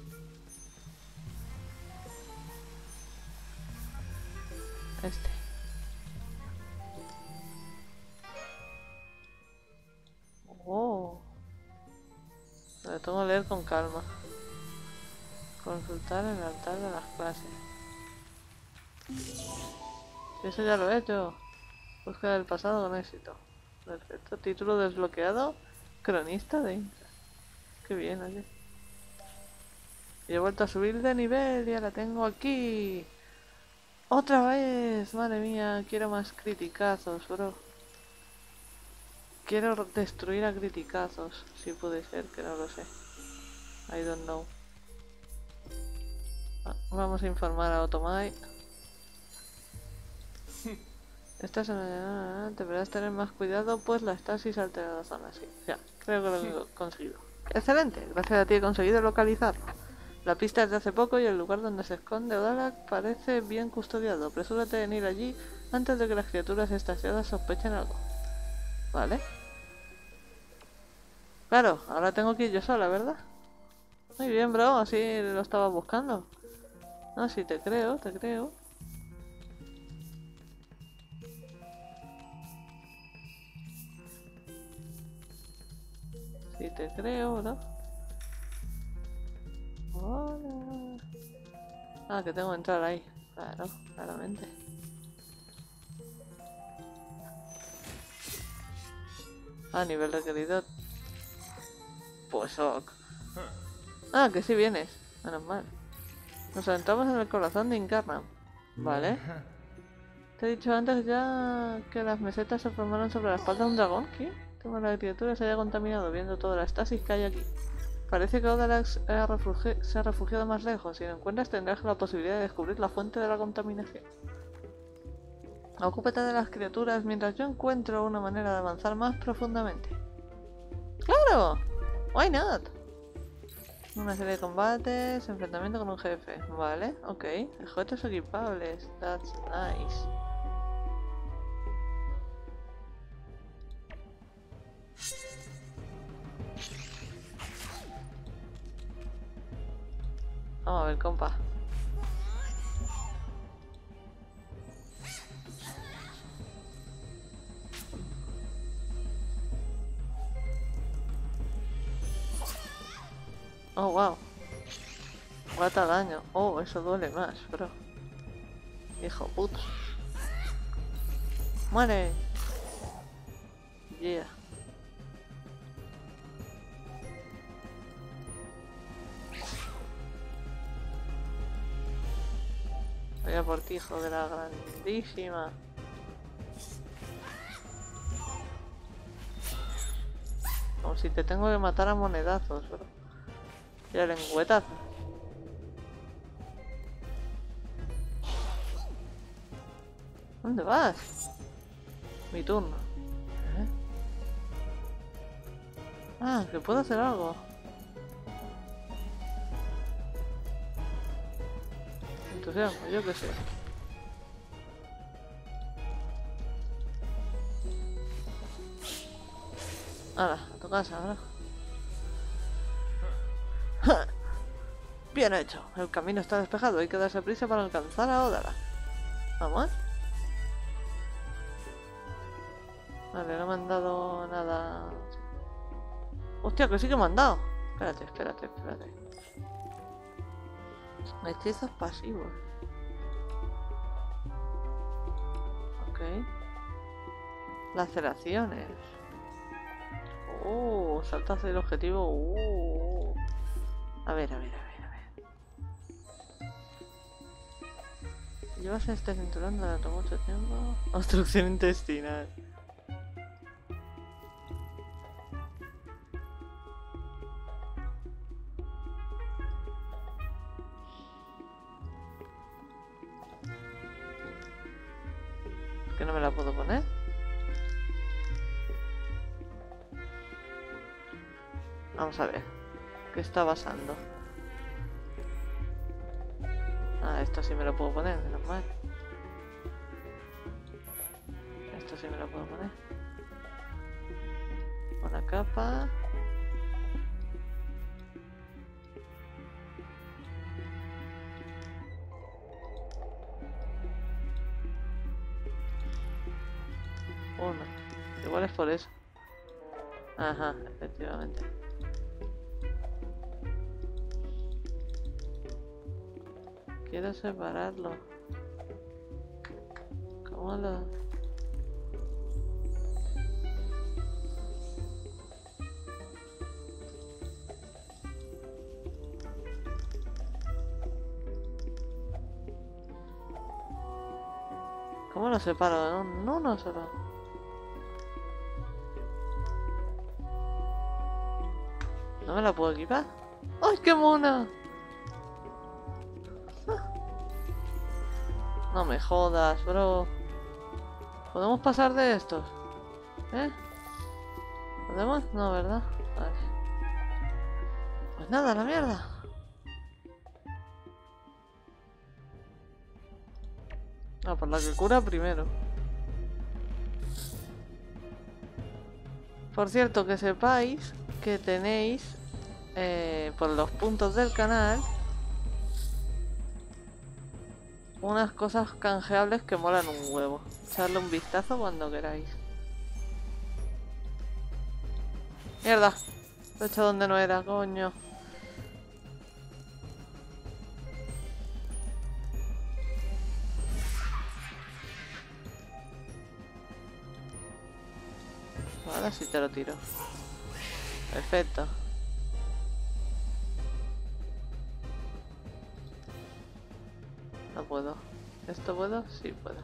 Este. Oh. Vale, tengo que leer con calma. Consultar el altar de las clases. Si eso ya lo he hecho. Búsqueda del pasado con éxito. Perfecto. Título desbloqueado. Cronista de Inca. Qué bien, oye. Y he vuelto a subir de nivel. Ya la tengo aquí. ¡Otra vez! Madre mía, quiero más criticazos, bro. Quiero destruir a criticazos. Si puede ser, que no lo sé. I don't know. Vamos a informar a Otomai. Estás en... Deberás tener más cuidado, pues la estasis altera la zona. Sí, ya, creo que lo he conseguido. ¡Excelente! Gracias a ti he conseguido localizarlo. La pista es de hace poco y el lugar donde se esconde Odalak parece bien custodiado. Apresúrate en ir allí antes de que las criaturas estasiadas sospechen algo. Vale. Claro, ahora tengo que ir yo sola, ¿verdad? Muy bien, bro, así lo estaba buscando. No, sí, te creo, te creo. Sí, te creo, bro. Hola. Ah, que tengo que entrar ahí. Claro, claramente. Ah, nivel requerido. Pues ok. Ah, que sí vienes. Menos mal. Nos adentramos en el corazón de Incarnam. Vale. Te he dicho antes ya que las mesetas se formaron sobre la espalda de un dragón. ¿Qué? Temo la criatura se haya contaminado viendo toda la estasis que hay aquí. Parece que Odalax se ha refugiado más lejos. Si lo encuentras tendrás la posibilidad de descubrir la fuente de la contaminación. Ocúpate de las criaturas mientras yo encuentro una manera de avanzar más profundamente. ¡Claro! Why not? Una serie de combates, enfrentamiento con un jefe. Vale, ok. Objetos equipables. That's nice. Vamos a ver, compa. Oh, wow. Mata daño. Oh, eso duele más, bro. Hijo puta. Muere. Yeah. Voy a por ti, hijo de la grandísima. Como si te tengo que matar a monedazos, bro. Y a lengüetazos. ¿Dónde vas? Mi turno. ¿Eh? Ah, que puedo hacer algo. Entusiasmo, yo qué sé. Ahora, a tu casa, bro. Bien hecho. El camino está despejado. Hay que darse prisa para alcanzar a Odara. Vamos. Vale, no me han dado nada. Hostia, que sí que me han dado. Espérate, espérate, espérate. Hechizos pasivos. Ok. Laceraciones. Salta hacia el objetivo. A ver, a ver, a ver, a ver. Llevas este cinturón durante mucho tiempo. Obstrucción intestinal. ¿Que no me la puedo poner? Vamos a ver. ¿Qué está pasando? Ah, esto sí me lo puedo poner, menos mal. Esto sí me lo puedo poner. Una capa. Igual es por eso. Ajá, efectivamente. Quiero separarlo. ¿Cómo lo...? ¿Cómo lo separo? No, no solo. ¿No me la puedo equipar? ¡Ay, qué mona! No me jodas, bro. ¿Podemos pasar de estos? ¿Eh? ¿Podemos? No, ¿verdad? Vale. Pues nada, la mierda. Ah, por la que cura primero. Por cierto, que sepáis que tenéis por los puntos del canal unas cosas canjeables que molan un huevo. Echarle un vistazo cuando queráis. Mierda, lo he hecho donde no era, coño. Ahora sí te lo tiro. Perfecto. No puedo. ¿Esto puedo? Sí puedo.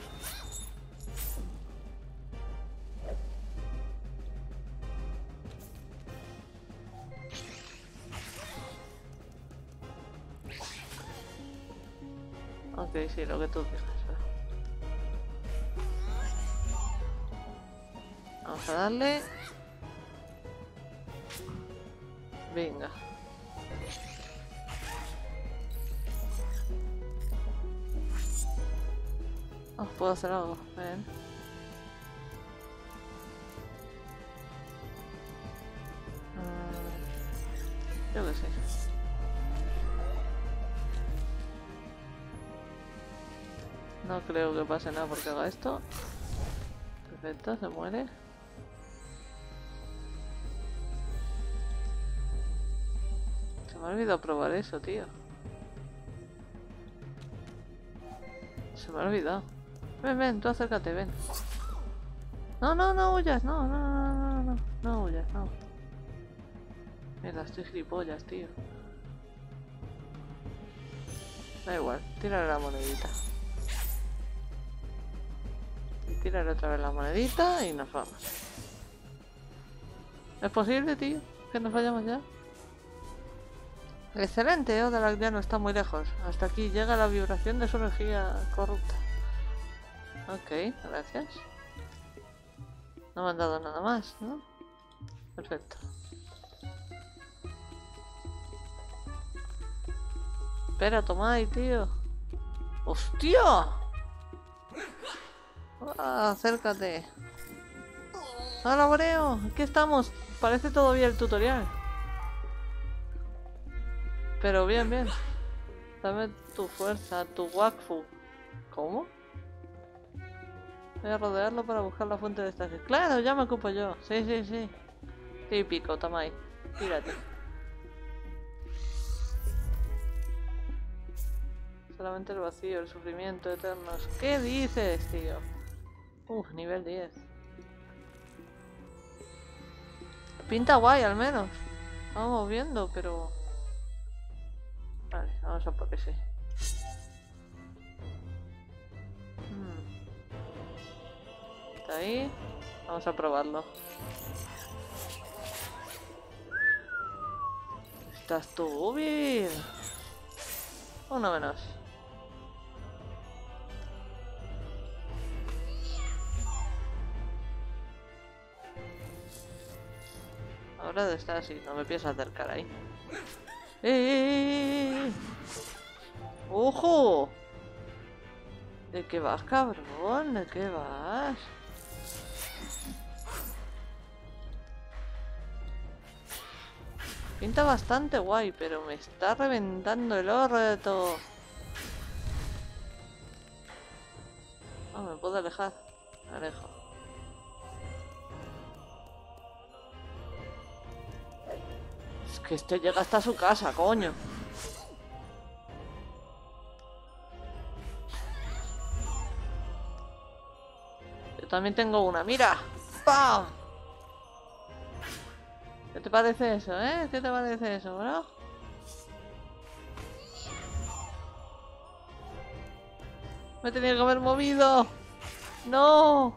Ok, sí, lo que tú digas. Vamos a darle. Venga. Oh, puedo hacer algo. Ven. Yo qué sé. No creo que pase nada porque haga esto. Perfecto, se muere. Se me ha olvidado probar eso, tío. Se me ha olvidado. Ven, ven, tú acércate, ven. No, no, no huyas, no, no, no, no, no, no huyas, no. Mira, estoy gilipollas, tío. Da igual, tírale la monedita. Y tírale otra vez la monedita y nos vamos. ¿Es posible, tío? ¿Que nos vayamos ya? Excelente, Odarak ya no está muy lejos. Hasta aquí llega la vibración de su energía corrupta. Ok, gracias. No me han dado nada más, ¿no? Perfecto. Espera, toma ahí, tío. ¡Hostia! Ah, acércate. ¡Hola, Boreo! Aquí estamos. Parece todavía el tutorial. Pero bien, bien. Dame tu fuerza, tu wakfu. ¿Cómo? Voy a rodearlo para buscar la fuente de estación. ¡Claro! Ya me ocupo yo. Sí, sí, sí. Típico, toma ahí. Tírate. Solamente el vacío, el sufrimiento eternos. ¿Qué dices, tío? Nivel 10. Pinta guay, al menos. Vamos viendo, pero... Vale, vamos a por que sí. Está ahí. Vamos a probarlo. ¿Estás tú bien? Uno menos. Ahora de estar así, no me pienso acercar ahí. ¡Eh! ¡Ojo! ¿De qué vas, cabrón? ¿De qué vas? Pinta bastante guay, pero me está reventando el orto. Ah, me puedo alejar. Me alejo. Es que este llega hasta su casa, coño. también tengo una. ¡Mira! ¡Pam! ¿Qué te parece eso, eh? ¿Qué te parece eso, bro? Me tenía que haber movido. ¡No!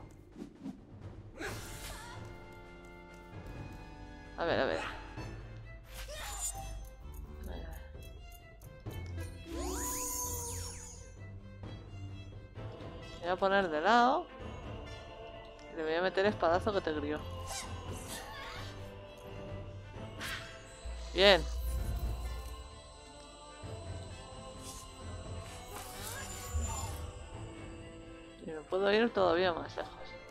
A ver, a ver. Voy a poner de lado. Y le voy a meter espadazo que te crió. Bien. Y me puedo ir todavía más lejos.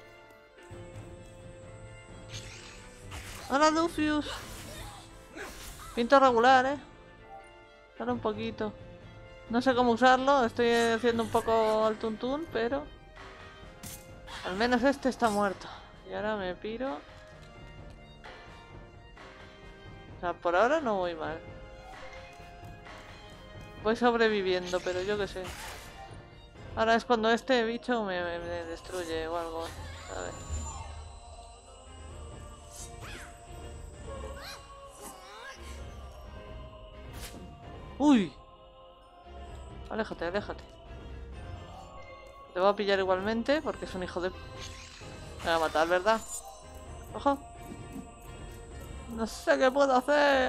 ¡Hola, Lucius! Pinto regular, Ahora un poquito. No sé cómo usarlo, estoy haciendo un poco al tuntún, pero... al menos este está muerto. Y ahora me piro. O sea, por ahora no voy mal. Voy sobreviviendo, pero yo qué sé. Ahora es cuando este bicho me destruye o algo, ¿sabes? ¡Uy! Aléjate, aléjate. Te voy a pillar igualmente porque es un hijo de... me va a matar, ¿verdad? ¡Ojo! No sé qué puedo hacer.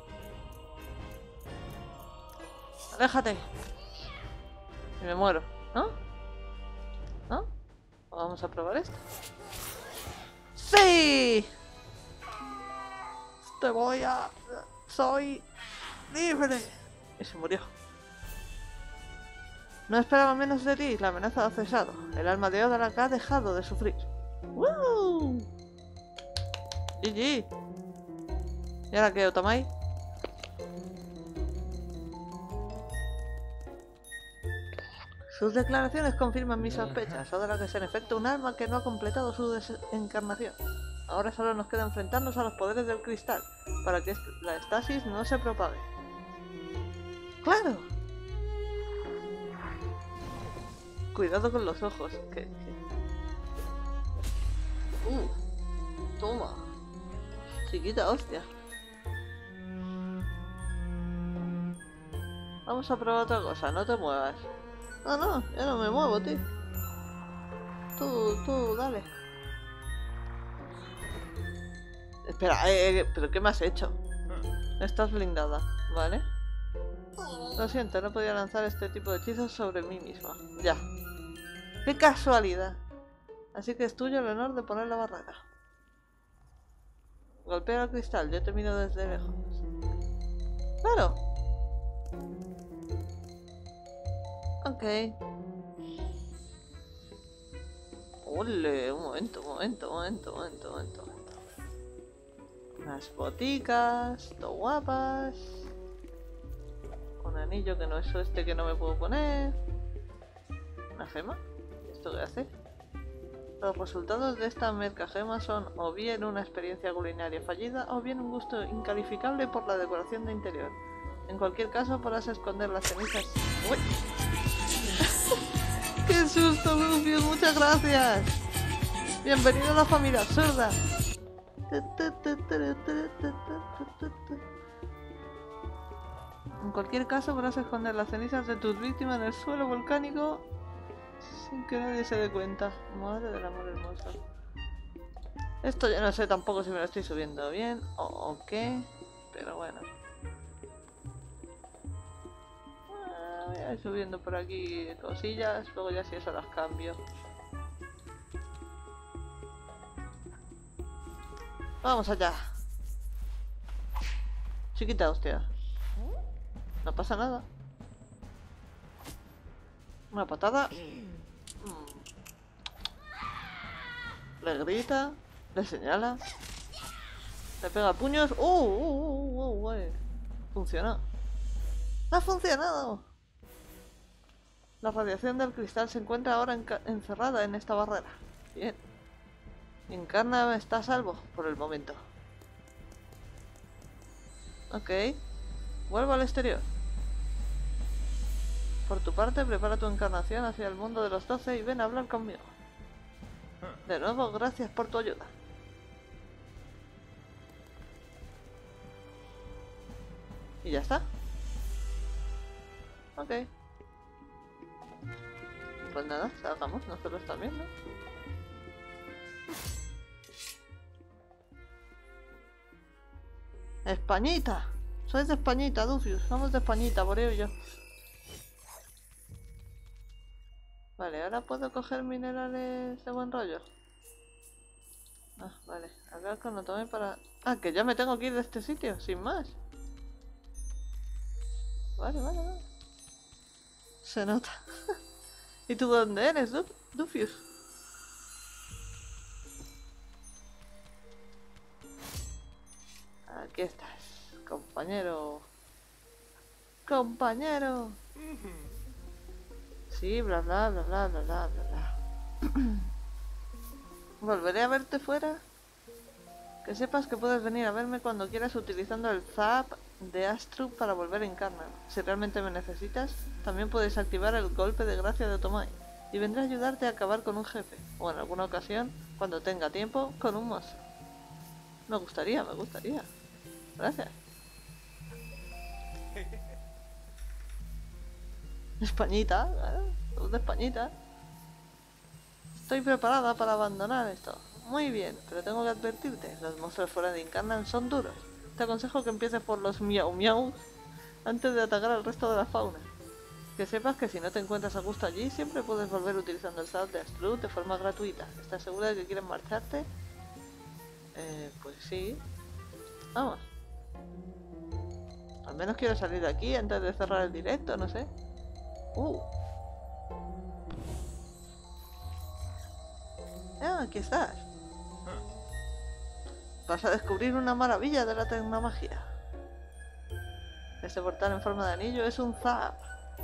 Aléjate. Y me muero, ¿no? ¿No? Vamos a probar esto. ¡Sí! Te voy a... soy... libre. Y se murió. No esperaba menos de ti, la amenaza ha cesado. El alma de Odarak ha dejado de sufrir. ¡Woo! GG. ¿Y ahora qué, Otamai? Sus declaraciones confirman mis sospechas. Odarak es en efecto un alma que no ha completado su desencarnación. Ahora solo nos queda enfrentarnos a los poderes del cristal, para que la estasis no se propague. ¡Claro! Cuidado con los ojos. Toma. Chiquita hostia. Vamos a probar otra cosa, no te muevas. No, ya no me muevo, tío. Tú, dale. Espera, ¿pero qué me has hecho? Estás blindada, ¿vale? Lo siento, no podía lanzar este tipo de hechizos sobre mí misma. Ya. ¡Qué casualidad! Así que es tuyo el honor de poner la barrera. Golpea el cristal, yo te miro desde lejos. ¡Claro! Ok. ¡Ole! Un momento. Unas boticas, todo guapas. Un anillo que no es este que no me puedo poner. Una gema. ¿Esto qué hace? Los resultados de esta mercagema son o bien una experiencia culinaria fallida o bien un gusto incalificable por la decoración de interior. En cualquier caso podrás esconder las cenizas. ¡Uy! ¡Qué susto, Lucius! ¡Muchas gracias! ¡Bienvenido a la familia absurda! En cualquier caso podrás esconder las cenizas de tus víctimas en el suelo volcánico sin que nadie se dé cuenta. Madre del amor hermoso. Esto ya no sé tampoco si me lo estoy subiendo bien o qué, pero bueno. Voy a ir subiendo por aquí cosillas, luego ya si eso las cambio. Vamos allá. Chiquita hostia. No pasa nada. Una patada. Le grita. Le señala. Le pega puños. Funciona. ¡Ha funcionado! La radiación del cristal se encuentra ahora encerrada en esta barrera. Bien. Encarna está a salvo por el momento. Ok. Vuelvo al exterior. Por tu parte, prepara tu encarnación hacia el mundo de los 12 y ven a hablar conmigo. De nuevo, gracias por tu ayuda. Y ya está. Ok. Pues nada, salgamos nosotros también, ¿no? Españita. Sois de Españita, Dufius. Somos de Españita, por ello yo. Vale, ahora puedo coger minerales de buen rollo. Ah, vale. Acá cuando tome para... Ah, que ya me tengo que ir de este sitio, sin más. Vale, vale, vale. Se nota. ¿Y tú dónde eres, Dufius? Aquí estás, compañero. Compañero. Sí, bla bla bla bla bla bla bla bla. ¿Volveré a verte fuera? Que sepas que puedes venir a verme cuando quieras utilizando el Zap de Astrup para volver a encarnar. Si realmente me necesitas, también puedes activar el golpe de gracia de Otomai y vendré a ayudarte a acabar con un jefe, o en alguna ocasión, cuando tenga tiempo, con un monstruo. Me gustaría, me gustaría. Gracias. Españita, ¿eh? De Españita. Estoy preparada para abandonar esto. Muy bien, pero tengo que advertirte, los monstruos fuera de Incarnan son duros. Te aconsejo que empieces por los miau miau antes de atacar al resto de la fauna. Que sepas que si no te encuentras a gusto allí, siempre puedes volver utilizando el SAT de Astrud de forma gratuita. ¿Estás segura de que quieres marcharte? Pues sí. Vamos. Al menos quiero salir de aquí antes de cerrar el directo, no sé. Aquí estás. Vas a descubrir una maravilla de la tecnomagia. Este portal en forma de anillo es un Zap.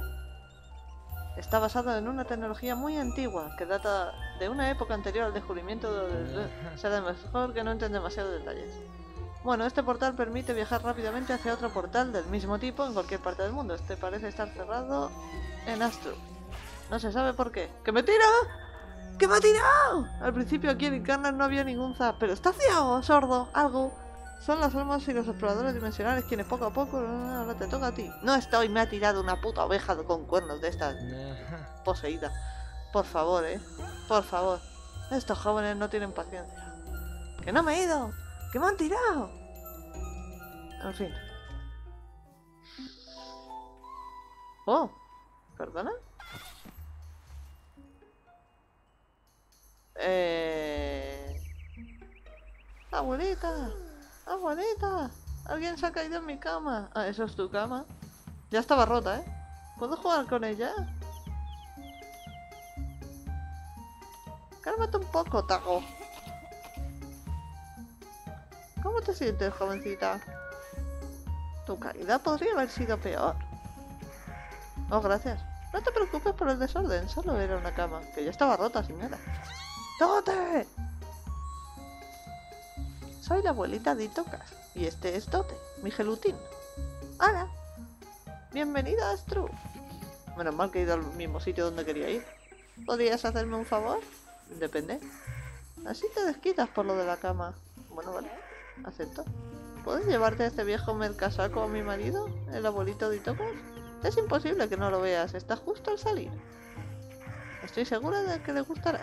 Está basado en una tecnología muy antigua que data de una época anterior al descubrimiento de... Será mejor que no entren demasiados detalles. Bueno, este portal permite viajar rápidamente hacia otro portal del mismo tipo en cualquier parte del mundo. Este parece estar cerrado en Astro. No se sabe por qué. ¡Que me tira! ¡Que me ha tirado! Al principio aquí en Incarnar no había ningún Zap, pero está ciego, sordo, algo. Son las almas y los exploradores dimensionales quienes poco a poco... Ahora te toca a ti. No estoy, me ha tirado una puta oveja con cuernos de estas poseída. Por favor, por favor. Estos jóvenes no tienen paciencia. ¡Que no me he ido! ¡Que me han tirado! En fin. Oh, ¿perdona? Abuelita, abuelita, alguien se ha caído en mi cama. Ah, eso es tu cama. Ya estaba rota, ¿eh? ¿Puedo jugar con ella? Cálmate un poco, Tago. ¿Cómo te sientes, jovencita? Tu caída podría haber sido peor. Oh, gracias. No te preocupes por el desorden, solo era una cama, que ya estaba rota, señora. ¡Dote! Soy la abuelita de Itocas, y este es Dote, mi gelutín. ¡Hala! Bienvenida a Astru. Menos mal que he ido al mismo sitio donde quería ir. ¿Podrías hacerme un favor? Depende. Así te desquitas por lo de la cama. Bueno, vale. Acepto. ¿Puedes llevarte a este viejo mercasaco a mi marido, el abuelito de Itocas? Es imposible que no lo veas, está justo al salir. Estoy segura de que le gustarás.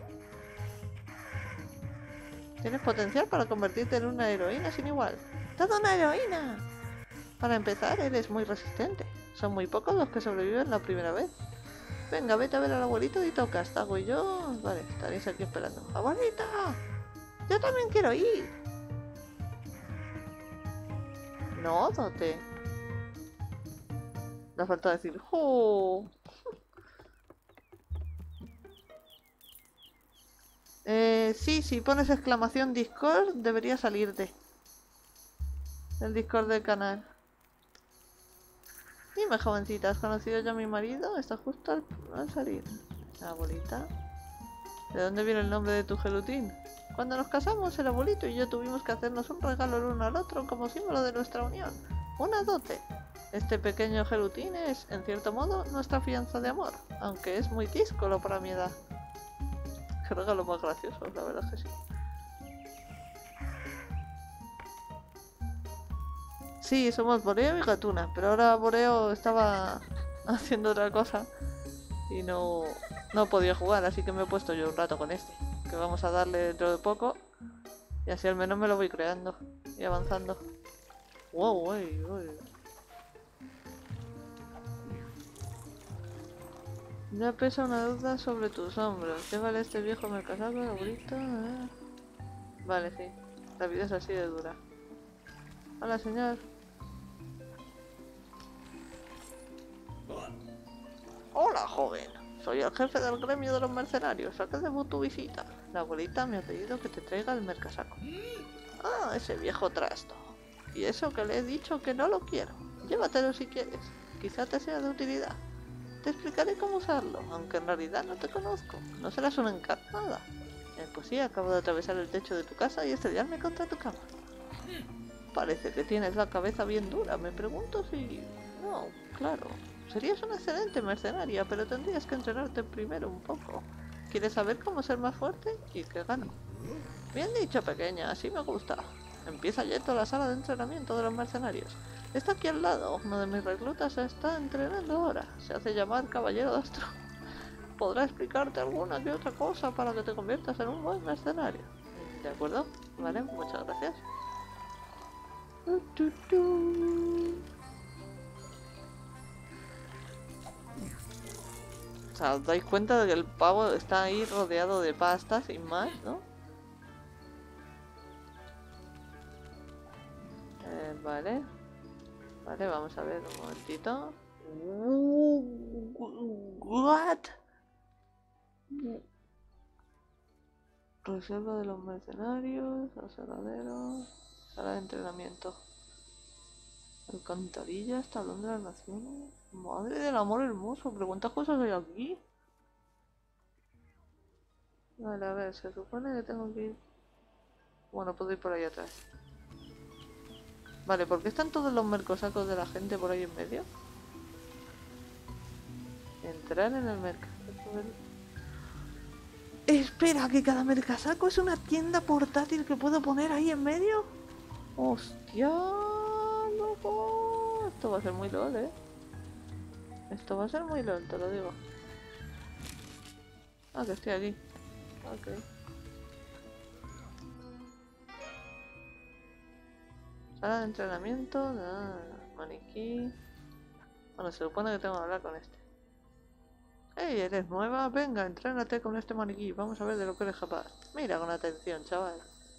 Tienes potencial para convertirte en una heroína sin igual. ¡Toda una heroína! Para empezar, eres muy resistente. Son muy pocos los que sobreviven la primera vez. Venga, vete a ver al abuelito y tocas. Tago y yo... Vale, estaréis aquí esperando. ¡Abuelita! ¡Yo también quiero ir! No, Dote. Le falta decir... ¡Oh! Sí, si pones exclamación Discord, debería salirte. El Discord del canal. Dime, jovencita, ¿has conocido ya a mi marido? Está justo al salir. Abuelita. ¿De dónde viene el nombre de tu gelutín? Cuando nos casamos, el abuelito y yo tuvimos que hacernos un regalo el uno al otro como símbolo de nuestra unión. Una dote. Este pequeño gelutín es, en cierto modo, nuestra fianza de amor, aunque es muy díscolo para mi edad. Qué regalo más gracioso, la verdad es que sí. Sí, somos Boreo y Gatuna, pero ahora Boreo estaba haciendo otra cosa y no podía jugar, así que me he puesto yo un rato con este. Que vamos a darle dentro de poco y así al menos me lo voy creando y avanzando. Wow, uy, uy. Ya pesa una duda sobre tus hombros. ¿Qué vale este viejo mercasaco, abuelito? Vale, sí. La vida es así de dura. Hola, señor. Hola, joven. Soy el jefe del gremio de los mercenarios. ¿A qué debo tu visita? La abuelita me ha pedido que te traiga el mercasaco. Ah, ese viejo trasto. Y eso que le he dicho que no lo quiero. Llévatelo si quieres. Quizá te sea de utilidad. Te explicaré cómo usarlo, aunque en realidad no te conozco. No serás una encarnada. Pues sí, acabo de atravesar el techo de tu casa y estrellarme contra tu cama. Parece que tienes la cabeza bien dura. Me pregunto si... No, claro. Serías una excelente mercenaria, pero tendrías que entrenarte primero un poco. ¿Quieres saber cómo ser más fuerte? ¿Y qué gano? Bien dicho, pequeña, así me gusta. Empieza ya toda la sala de entrenamiento de los mercenarios. Está aquí al lado. Uno de mis reclutas se está entrenando ahora. Se hace llamar Caballero de Astro. Podrá explicarte alguna que otra cosa para que te conviertas en un buen mercenario. ¿De acuerdo? Vale, muchas gracias. O sea, os dais cuenta de que el pavo está ahí rodeado de pasta sin más, ¿no? Vale. Vale, vamos a ver un momentito. What? Reserva de los mercenarios, aserradero, sala de entrenamiento. Alcantarillas, talón de las naciones. Madre del amor hermoso, pero ¿cuántas cosas hay aquí? Vale, a ver, se supone que tengo que ir... Bueno, puedo ir por ahí atrás. Vale, ¿por qué están todos los mercosacos de la gente por ahí en medio? Entrar en el mercado. Espera, que cada mercasaco es una tienda portátil que puedo poner ahí en medio. Hostia, loco. Esto va a ser muy lol, Esto va a ser muy lol, te lo digo. Ah, que estoy aquí. Ok. Sala de entrenamiento, maniquí. Bueno, se supone que tengo que hablar con este. Hey, ¿eres nueva? Venga, entrénate con este maniquí. Vamos a ver de lo que eres capaz. Mira con atención, chaval.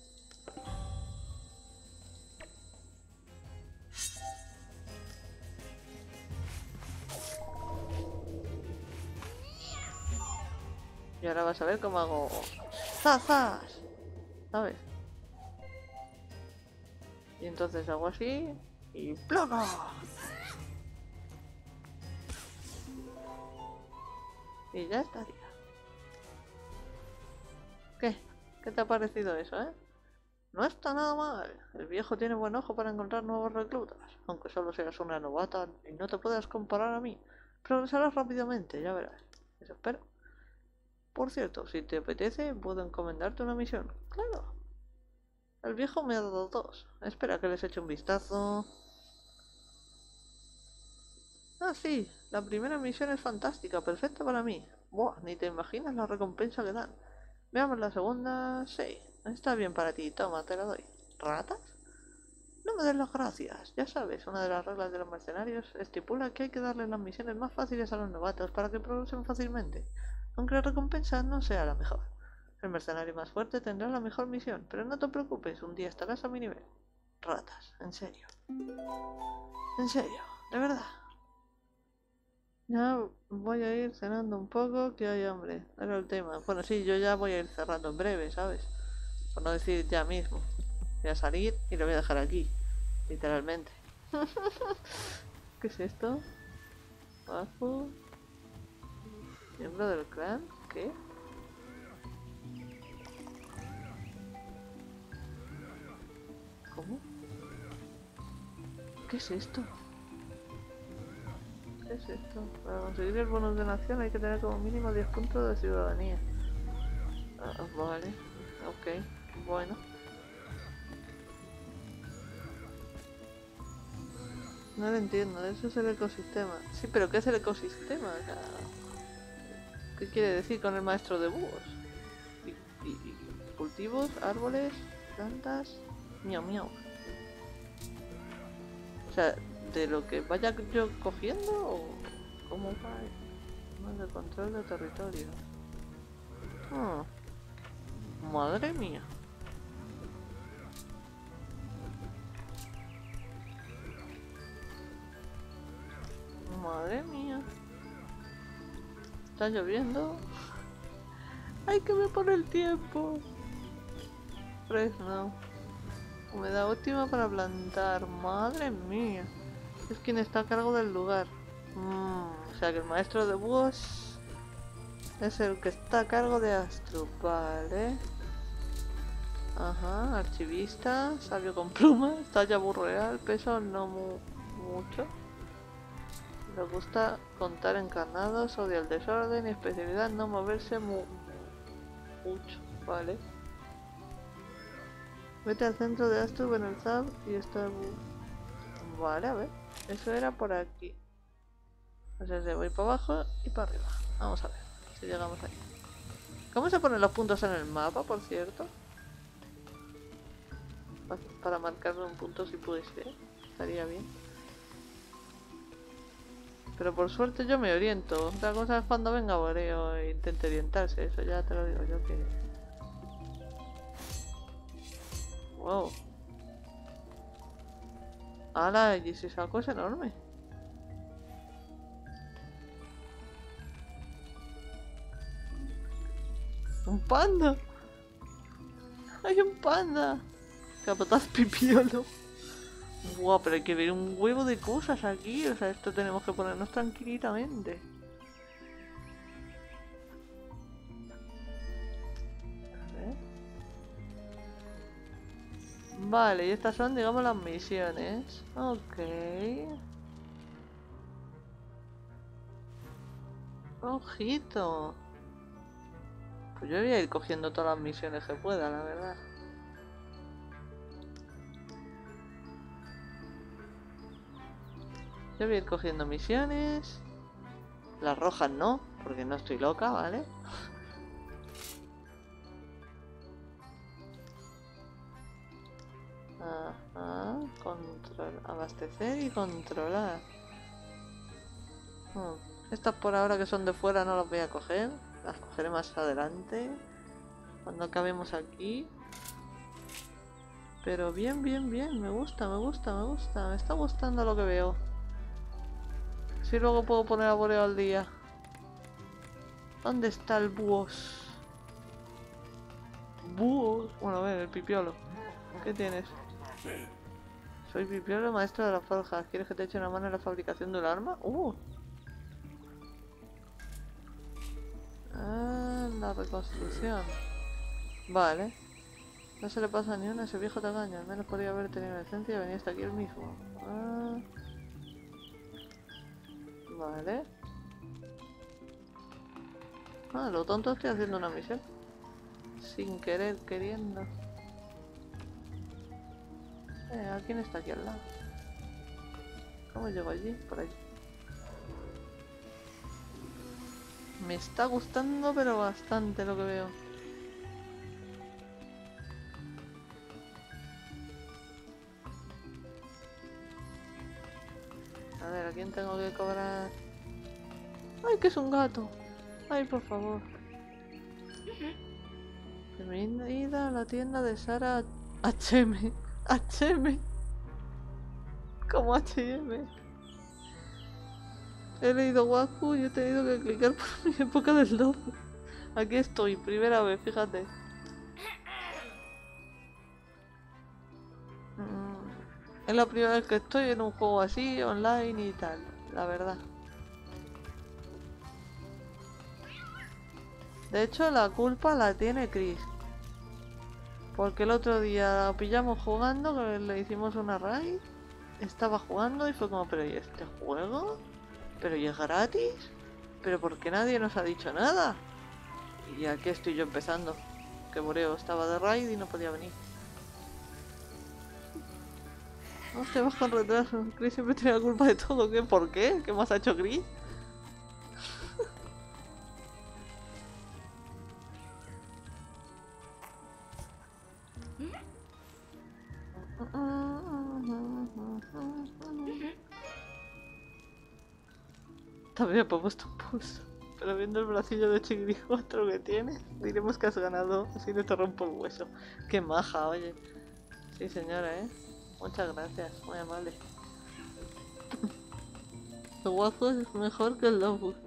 Y ahora vas a ver cómo hago... ¡Zazas! ¿Sabes? Y entonces hago así... ¡Y placa! Y ya estaría. ¿Qué? ¿Qué te ha parecido eso, No está nada mal. El viejo tiene buen ojo para encontrar nuevos reclutas. Aunque solo seas una novata y no te puedas comparar a mí. Progresarás rápidamente, ya verás. Eso espero. Por cierto, si te apetece, puedo encomendarte una misión. Claro. El viejo me ha dado dos. Espera que les eche un vistazo. Ah, sí. La primera misión es fantástica, perfecta para mí. Buah, ni te imaginas la recompensa que dan. Veamos la segunda. Sí, está bien para ti. Toma, te la doy. ¿Ratas? No me des las gracias. Ya sabes, una de las reglas de los mercenarios estipula que hay que darle las misiones más fáciles a los novatos para que progresen fácilmente, aunque la recompensa no sea la mejor. El mercenario más fuerte tendrá la mejor misión, pero no te preocupes, un día estarás a mi nivel. Ratas, en serio. En serio, de verdad. Ya voy a ir cenando un poco, que hay hambre. Era el tema. Bueno, sí, yo ya voy a ir cerrando en breve, ¿sabes? Por no decir ya mismo. Voy a salir y lo voy a dejar aquí. Literalmente. ¿Qué es esto? Bajo. Miembro del clan. ¿Qué? ¿Cómo? ¿Qué es esto? ¿Qué es esto? Para conseguir el bonus de nación hay que tener como mínimo 10 puntos de ciudadanía. Vale, ok, bueno. No lo entiendo, eso es el ecosistema. Sí, pero ¿qué es el ecosistema? O sea, ¿qué quiere decir con el maestro de búhos? Y cultivos, árboles, plantas, miau miau. O sea, de lo que vaya yo cogiendo o cómo va. No, de control de territorio. Ah, madre mía. Madre mía. Está lloviendo. Ay, que me pone el tiempo. Fresno. Humedad óptima para plantar. Madre mía. Es quien está a cargo del lugar. O sea que el maestro de búhos es el que está a cargo de Astro. Vale. Ajá, archivista, sabio con pluma, talla burreal, peso no mucho. Le gusta contar encarnados, odia el desorden y especialidad no moverse mucho. Vale. Vete al centro de Astro en el Zap y está... Vale, a ver. Eso era por aquí. O sea, voy para abajo y para arriba. Vamos a ver si llegamos ahí. ¿Cómo se ponen los puntos en el mapa, por cierto? Para marcarlo un punto si puede ser. Estaría bien. Pero por suerte yo me oriento. Otra cosa es cuando venga Boreo e intente orientarse. Eso ya te lo digo yo que... Wow. ¡Hala! Y ese saco es enorme. ¡Un panda! ¡Hay un panda! Capataz pipiolo. Guau, pero hay que ver un huevo de cosas aquí. O sea, esto tenemos que ponernos tranquilamente. A ver. Vale, y estas son, digamos, las misiones. Ok. Ojito. Pues yo voy a ir cogiendo todas las misiones que pueda, la verdad. Yo voy a ir cogiendo misiones. Las rojas no, porque no estoy loca, ¿vale? Ajá, abastecer y controlar. Estas por ahora que son de fuera no las voy a coger. Las cogeré más adelante. Cuando acabemos aquí. Pero bien, bien, bien. Me gusta, me gusta, me gusta. Me está gustando lo que veo. Si luego puedo poner a Boreo al día. ¿Dónde está el búhos? Búhos. Bueno, a ver, el pipiolo. ¿Qué tienes? Soy pipiolo, maestro de las forjas. ¿Quieres que te eche una mano en la fabricación de un arma? La reconstrucción. Vale. No se le pasa ni una a ese viejo tacaño. Al menos podría haber tenido decencia y venir hasta aquí el mismo. Vale. Lo tonto estoy haciendo una misión. Sin querer, queriendo. ¿A quién está aquí al lado? ¿Cómo llego allí? Por allí. Me está gustando, pero bastante lo que veo. A ver, ¿a quién tengo que cobrar? ¡Ay, que es un gato! ¡Ay, por favor! Bienvenida a la tienda de Sara HM. HM. Como HM. He leído Waku y he tenido que clicar por mi época del 12. Aquí estoy, primera vez, fíjate. Es la primera vez que estoy en un juego así, online y tal, la verdad. De hecho, la culpa la tiene Chris. Porque el otro día lo pillamos jugando, que le hicimos una raid. Estaba jugando y fue como, pero ¿y este juego? ¿Pero y es gratis? ¿Pero por qué nadie nos ha dicho nada? Y aquí estoy yo empezando. porque Boreo estaba de raid y no podía venir. No te vas con retraso. Chris siempre tiene la culpa de todo. ¿Qué? ¿Por qué? ¿Qué más ha hecho Chris? También he puesto un pulso. Pero viendo el bracillo de chigrijótero que tiene, diremos que has ganado si no te rompo el hueso. Qué maja, oye. Sí, señora, ¿eh? Muchas gracias, muy amable. El guapo es mejor que el Dofus.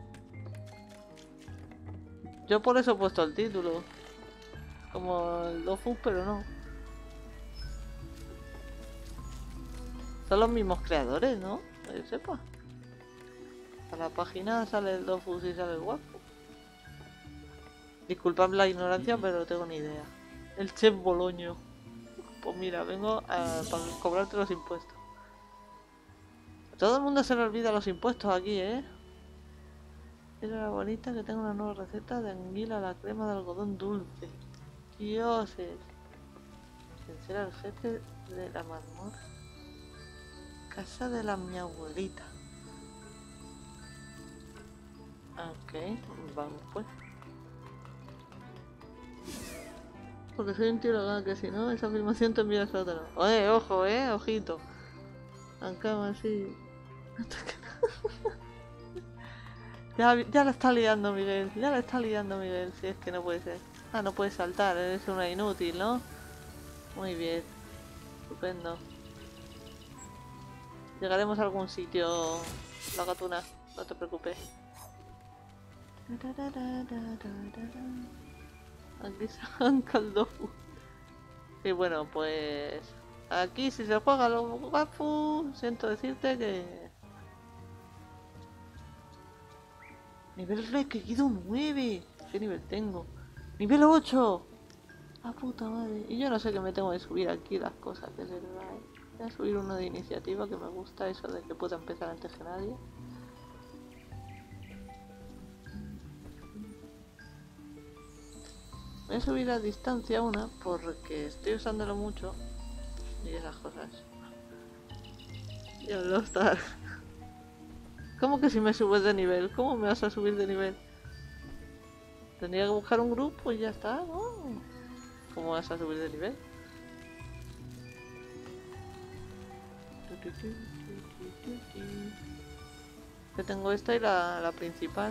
Yo por eso he puesto el título. Como el Dofus, pero no. Son los mismos creadores, ¿no? Que yo sepa. A la página sale el Dofus y sale el guapo. Disculpad la ignorancia, pero no tengo ni idea. El chef Boloño. Pues mira, vengo para cobrarte los impuestos. A todo el mundo se le olvida los impuestos aquí, ¿eh? Mira la bonita que tengo una nueva receta de anguila a la crema de algodón dulce. Dioses. ¿Quién será el jefe de la mazmorra? Casa de mi abuelita. Ok, vamos pues. Porque soy un tío legal, que si no, esa afirmación te envía al sótano. Oye, ojo, ojito. Acaba así. Ya la está liando Miguel, ya la está liando Miguel, si es que no puede ser. Ah, no puedes saltar, eres una inútil, ¿no? Muy bien, estupendo. Llegaremos a algún sitio, la gatuna, no te preocupes. Aquí se arranca el Dofu. Y bueno, pues... Aquí si se juega los Wafu, siento decirte que... Nivel requerido 9. ¿Qué nivel tengo? ¡Nivel 8! ¡Ah, puta madre! Y yo no sé qué me tengo que subir aquí las cosas, de verdad, ¿eh? Voy a subir uno de iniciativa, que me gusta eso de que pueda empezar antes que nadie. Voy a subir a distancia una porque estoy usándolo mucho y esas cosas. Y el Lostar. ¿Cómo que si me subes de nivel? ¿Cómo me vas a subir de nivel? Tendría que buscar un grupo y ya está, ¿no? ¿Cómo vas a subir de nivel? Yo tengo esta y la principal.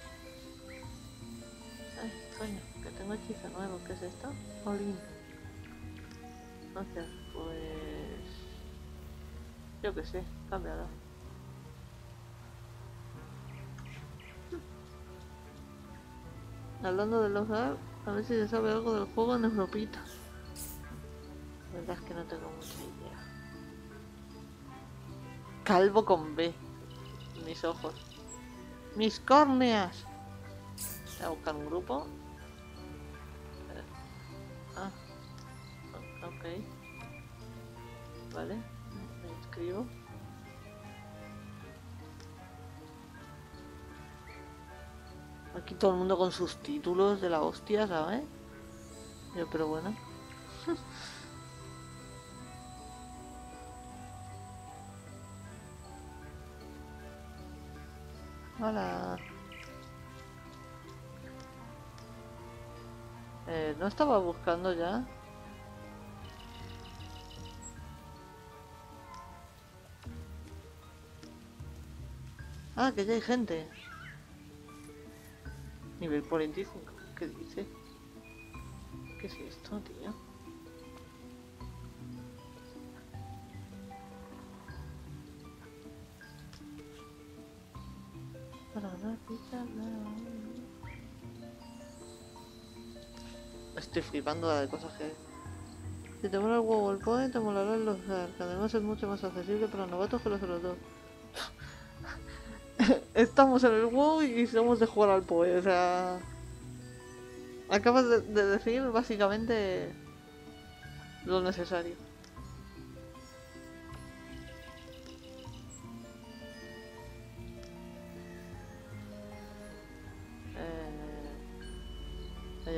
Ay, coño, que tengo hechizo nuevo. ¿Qué es esto? Olin. No sé, pues... Yo qué sé, cámbialo. Hablando de los A ver si se sabe algo del juego en Europita. La verdad es que no tengo mucha idea. Calvo con B. Mis ojos. ¡Mis córneas! Voy a buscar un grupo. Ah, ok. Vale, me inscribo. Aquí todo el mundo con sus títulos de la hostia, ¿sabes? Yo, pero bueno. Hola. ¿No estaba buscando ya? Ah, que ya hay gente. Nivel 45. ¿Qué dice? ¿Qué es esto, tío? Estoy flipando de cosas que... Si te mola el WoW el Poe, te molará el Lozar, que además es mucho más accesible para novatos que los otros dos. Estamos en el WoW y somos de jugar al Poe, o sea... Acabas de decir básicamente lo necesario.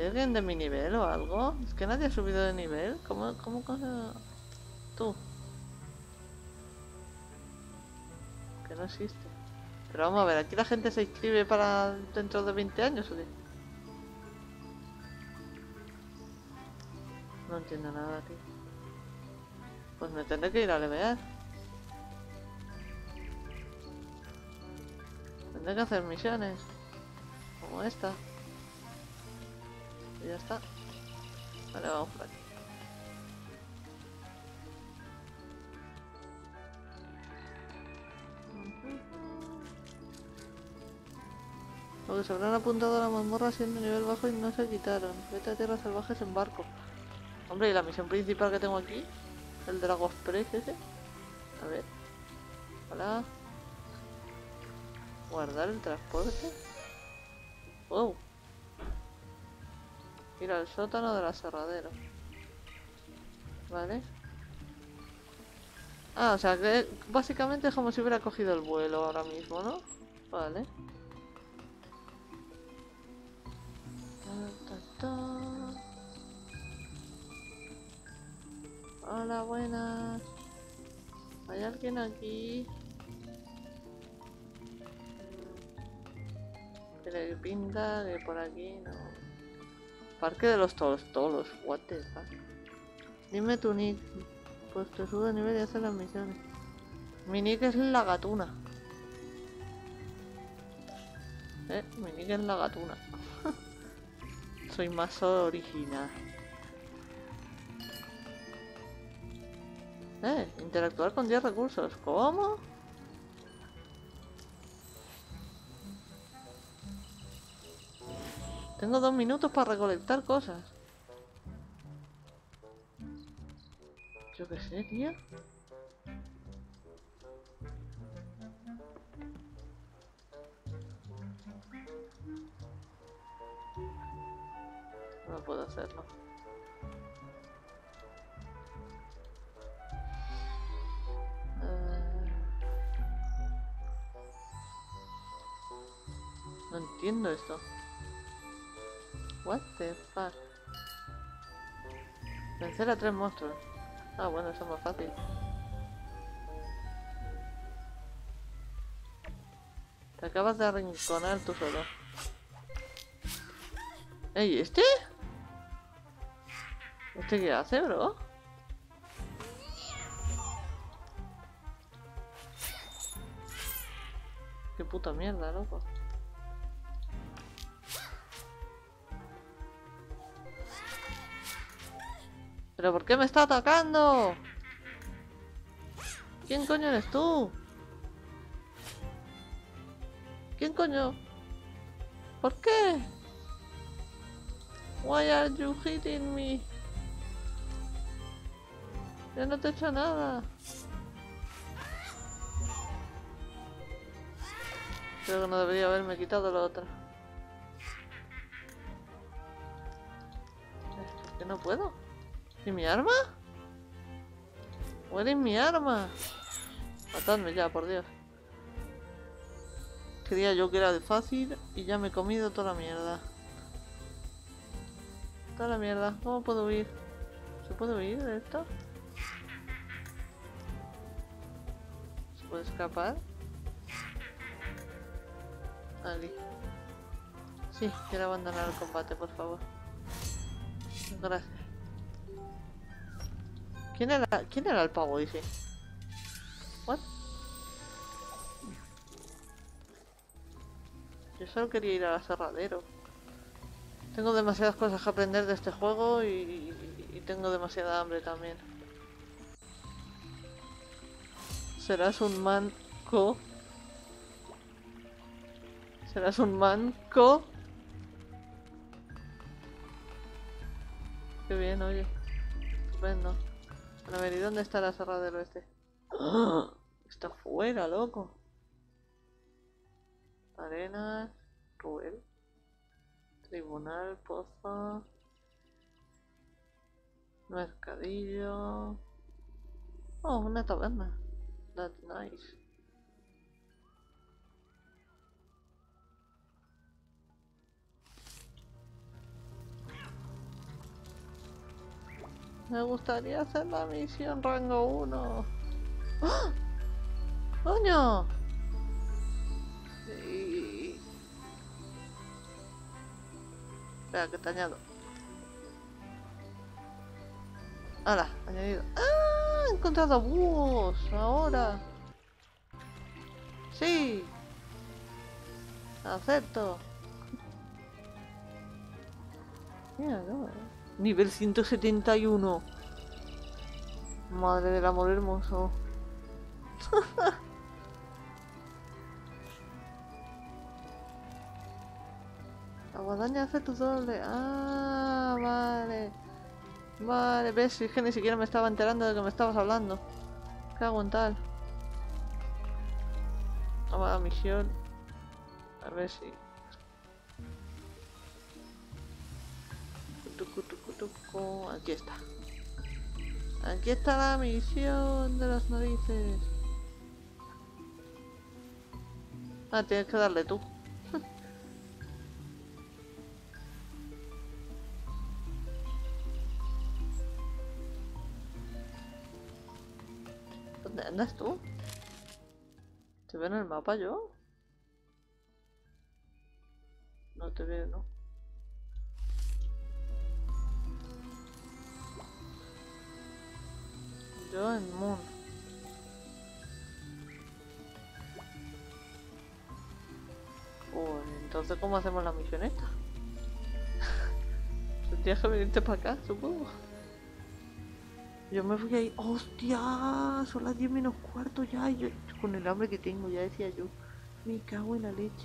alguien de mi nivel o algo? Es que nadie ha subido de nivel. ¿Cómo cosa? Tú. Que no existe. Pero vamos a ver, ¿aquí la gente se inscribe para dentro de 20 años o qué? No entiendo nada, tío. Pues me tendré que ir a levear. Tendré que hacer misiones. Como esta. Y ya está. Vale, vamos por aquí. Lo que se habrán apuntado a la mazmorra siendo nivel bajo y no se quitaron. Vete a tierras salvajes en barco. Hombre, ¿y la misión principal que tengo aquí? El Dragon Express ese. A ver. Hola. Guardar el transporte. Wow. Ir al sótano del aserradero. Vale. Ah, o sea que básicamente es como si hubiera cogido el vuelo ahora mismo, ¿no? Vale. Ta, ta, ta. Hola, buenas. ¿Hay alguien aquí? Que le pinta que por aquí no. Parque de los Tolos, what the fuck. Dime tu nick. Pues te sube de nivel y haces las misiones. Mi nick es la gatuna. Mi nick es la gatuna. Soy más original. Interactuar con 10 recursos. ¿Cómo? Tengo 2 minutos para recolectar cosas. Yo qué sé, tío. No puedo hacerlo. No entiendo esto. What the fuck. Vencer a 3 monstruos. Ah, bueno, eso es más fácil. Te acabas de arrinconar tú solo. ¿Ey, este? ¿Este qué hace, bro? Qué puta mierda, loco. ¿Pero por qué me está atacando? ¿Quién coño eres tú? ¿Quién coño? ¿Por qué? Why are you hitting me? Yo no te he hecho nada. Creo que no debería haberme quitado la otra. Es que no puedo. ¿Y mi arma? ¿Cuál es mi arma? Matadme ya, por Dios. Creía yo que era de fácil y ya me he comido toda la mierda. Toda la mierda. ¿Cómo puedo huir? ¿Se puede huir de esto? ¿Se puede escapar? Ali. Sí, quiero abandonar el combate, por favor. Gracias. ¿Quién era el pavo ese? ¿What? Yo solo quería ir al aserradero. Tengo demasiadas cosas que aprender de este juego y tengo demasiada hambre también. Serás un manco. Serás un manco. Qué bien, oye. Estupendo. Bueno, a ver, ¿y dónde está el aserradero este? ¡Oh! Está fuera, loco. Arenas. Rubel. Tribunal, pozo. Mercadillo. Oh, una taberna. That's nice. Me gustaría hacer la misión rango 1. ¡Ah! ¡Coño! Y... Espera, que te añado. ¡Hala! Añadido. ¡Ah! He encontrado búhos. Ahora. Sí. Acepto. Mira, no. Nivel 171. Madre del amor hermoso. La guadaña hace tu doble. Ah, vale. Vale, ves, es que ni siquiera me estaba enterando de que me estabas hablando. Cago en tal. Vamos a la misión. A ver si... Aquí está. Aquí está la misión de las narices. Ah, tienes que darle tú. ¿Dónde andas tú? ¿Te veo en el mapa yo? No te veo, ¿no? Yo en Moon. Pues entonces, ¿cómo hacemos la misión esta? Tendrías que venirte para acá, supongo. Yo me fui ahí. ¡Hostia! Son las 10 menos cuarto ya. Yo con el hambre que tengo, ya decía yo. Me cago en la leche.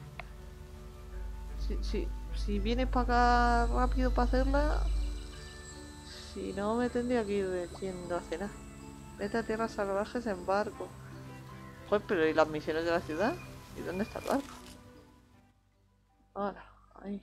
Si vienes para acá rápido para hacerla. Si no, me tendría que ir yendo a cenar. Vete a tierras salvajes en barco. Joder, pero ¿y las misiones de la ciudad? ¿Y dónde está el barco? Ahora, ahí.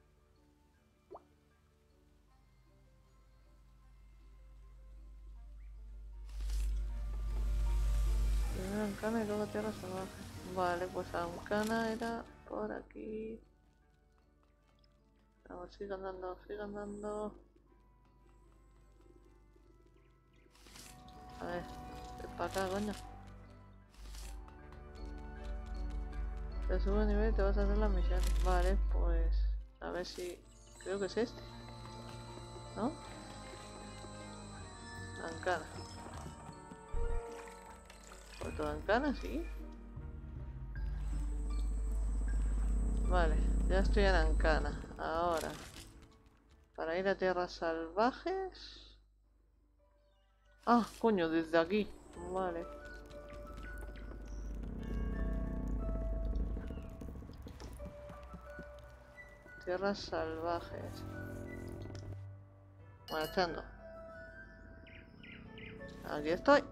Primero Ancana y luego tierras salvajes. Vale, pues Ancana era por aquí. Vamos, sigue andando, sigue andando. A ver, ven para acá, coño. Te subo de nivel y te vas a hacer la misión. Vale, pues a ver si... Creo que es este, ¿no? Ancana. Puerto de Ancana, sí. Vale, ya estoy en Ancana. Ahora, para ir a tierras salvajes... Ah, coño, desde aquí. Vale. Tierras salvajes. Marchando. Aquí estoy.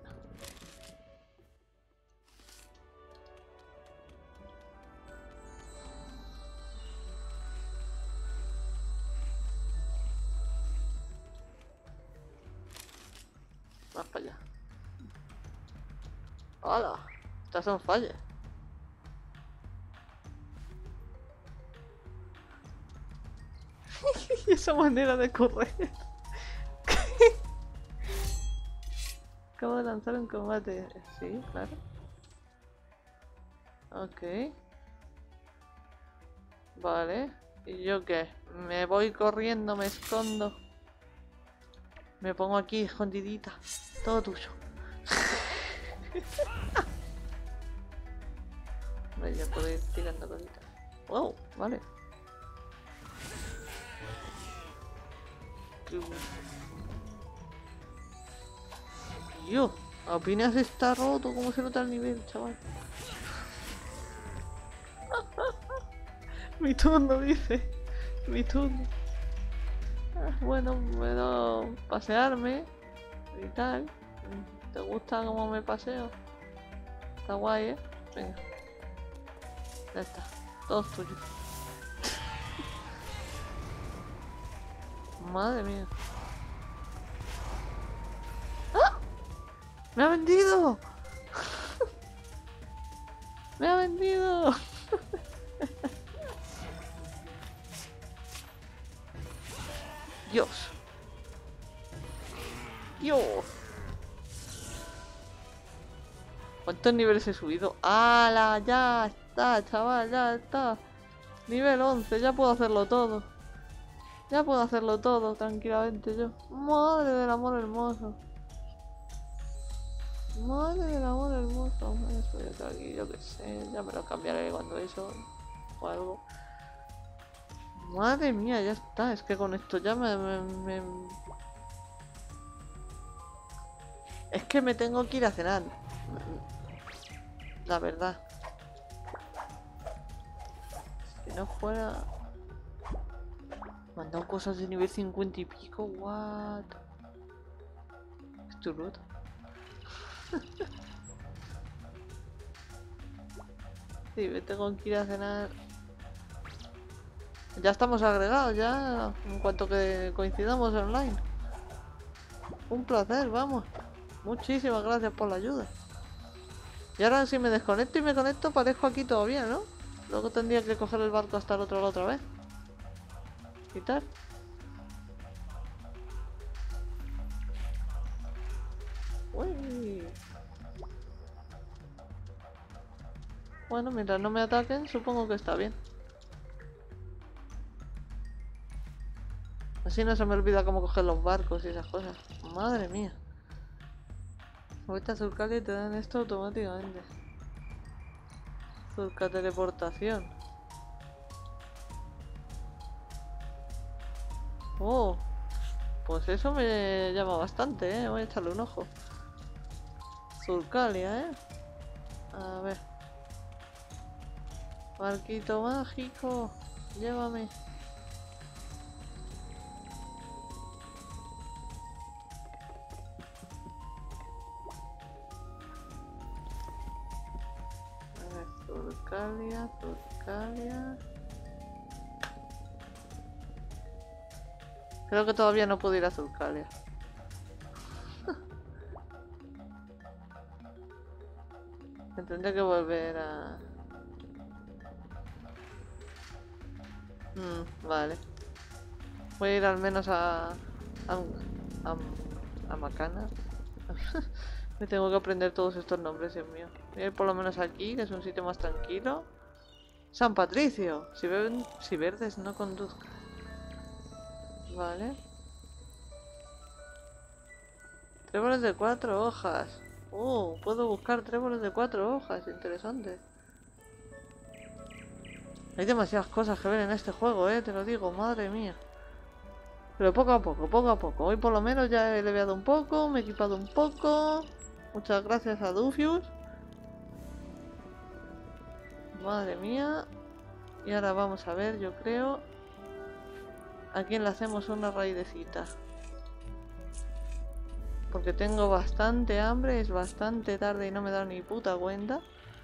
Más para allá. ¡Hola! Estas son fallas. Y esa manera de correr. Acabo de lanzar un combate. Sí, claro. Ok. Vale. ¿Y yo qué? Me voy corriendo, me escondo. Me pongo aquí escondidita. Todo tuyo. Vale, ya puedo ir tirando cositas. Wow, vale. Dios, apenas está roto. ¿Cómo se nota el nivel, chaval? Mi turno, dice. Mi turno. Bueno, puedo pasearme y tal. ¿Te gusta cómo me paseo? Está guay, ¿eh? Venga. Ya está. Todo es tuyo. Madre mía. ¡Ah! ¡Me ha vendido! ¡Me ha vendido! Dios. ¿Cuántos niveles he subido? ¡Hala! Ya está, chaval, ya está. Nivel 11, ya puedo hacerlo todo. Ya puedo hacerlo todo tranquilamente yo. Madre del amor hermoso. Madre del amor hermoso. Estoy aquí, yo qué sé. Ya me lo cambiaré cuando eso o algo. Madre mía, ya está. Es que con esto ya Es que me tengo que ir a cenar. La verdad. Si no fuera... Me han dado cosas de nivel 50 y pico. What? Estoy roto. Sí, me tengo que ir a cenar. Ya estamos agregados, ya. En cuanto que coincidamos online. Un placer, vamos. Muchísimas gracias por la ayuda. Y ahora si me desconecto y me conecto, aparezco aquí todavía, ¿no? Luego tendría que coger el barco hasta el otro lado otra vez. Quitar. Uy. Bueno, mientras no me ataquen, supongo que está bien. Así no se me olvida cómo coger los barcos y esas cosas. Madre mía. Vuelta a Surcalia y te dan esto automáticamente. Surca teleportación. Oh, pues eso me llama bastante, voy a echarle un ojo. Surcalia, a ver. Barquito mágico, llévame. A ver, Surcalia, Surcalia. Creo que todavía no puedo ir a Surcalia. Me tendré que volver a... vale. Voy a ir al menos a Macana. Me tengo que aprender todos estos nombres, Dios mío. Voy a ir por lo menos aquí, que es un sitio más tranquilo. San Patricio. Si verdes no conduzca. Vale. Tréboles de 4 hojas. Puedo buscar tréboles de 4 hojas. Interesante. Hay demasiadas cosas que ver en este juego, te lo digo, madre mía. Pero poco a poco, poco a poco. Hoy por lo menos ya he leveado un poco, me he equipado un poco. Muchas gracias a Dufius. Madre mía. Y ahora vamos a ver, yo creo, a quién le hacemos una raidecita. Porque tengo bastante hambre, es bastante tarde y no me he dado ni puta cuenta.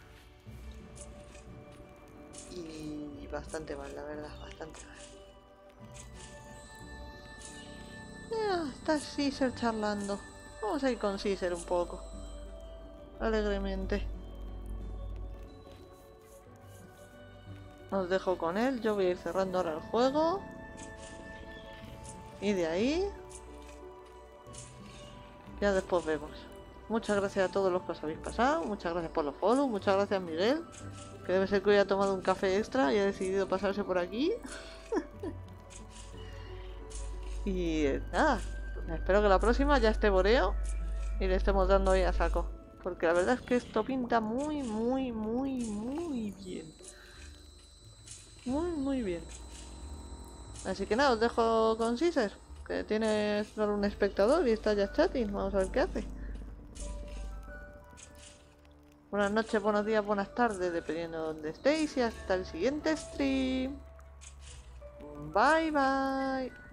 Y bastante mal, la verdad, bastante mal. Está Caesar charlando. Vamos a ir con Caesar un poco. Alegremente. Os dejo con él, yo voy a ir cerrando ahora el juego. Y de ahí... ya después vemos. Muchas gracias a todos los que os habéis pasado. Muchas gracias por los follows. Muchas gracias Miguel, que debe ser que hoy ha tomado un café extra y ha decidido pasarse por aquí. Y nada, espero que la próxima ya esté Boreo y le estemos dando ahí a saco. Porque la verdad es que esto pinta muy, muy, muy, muy bien. Muy, muy bien. Así que nada, os dejo con Caesar, que tiene solo un espectador y está ya chatting. Vamos a ver qué hace. Buenas noches, buenos días, buenas tardes, dependiendo de donde estéis, y hasta el siguiente stream. Bye bye.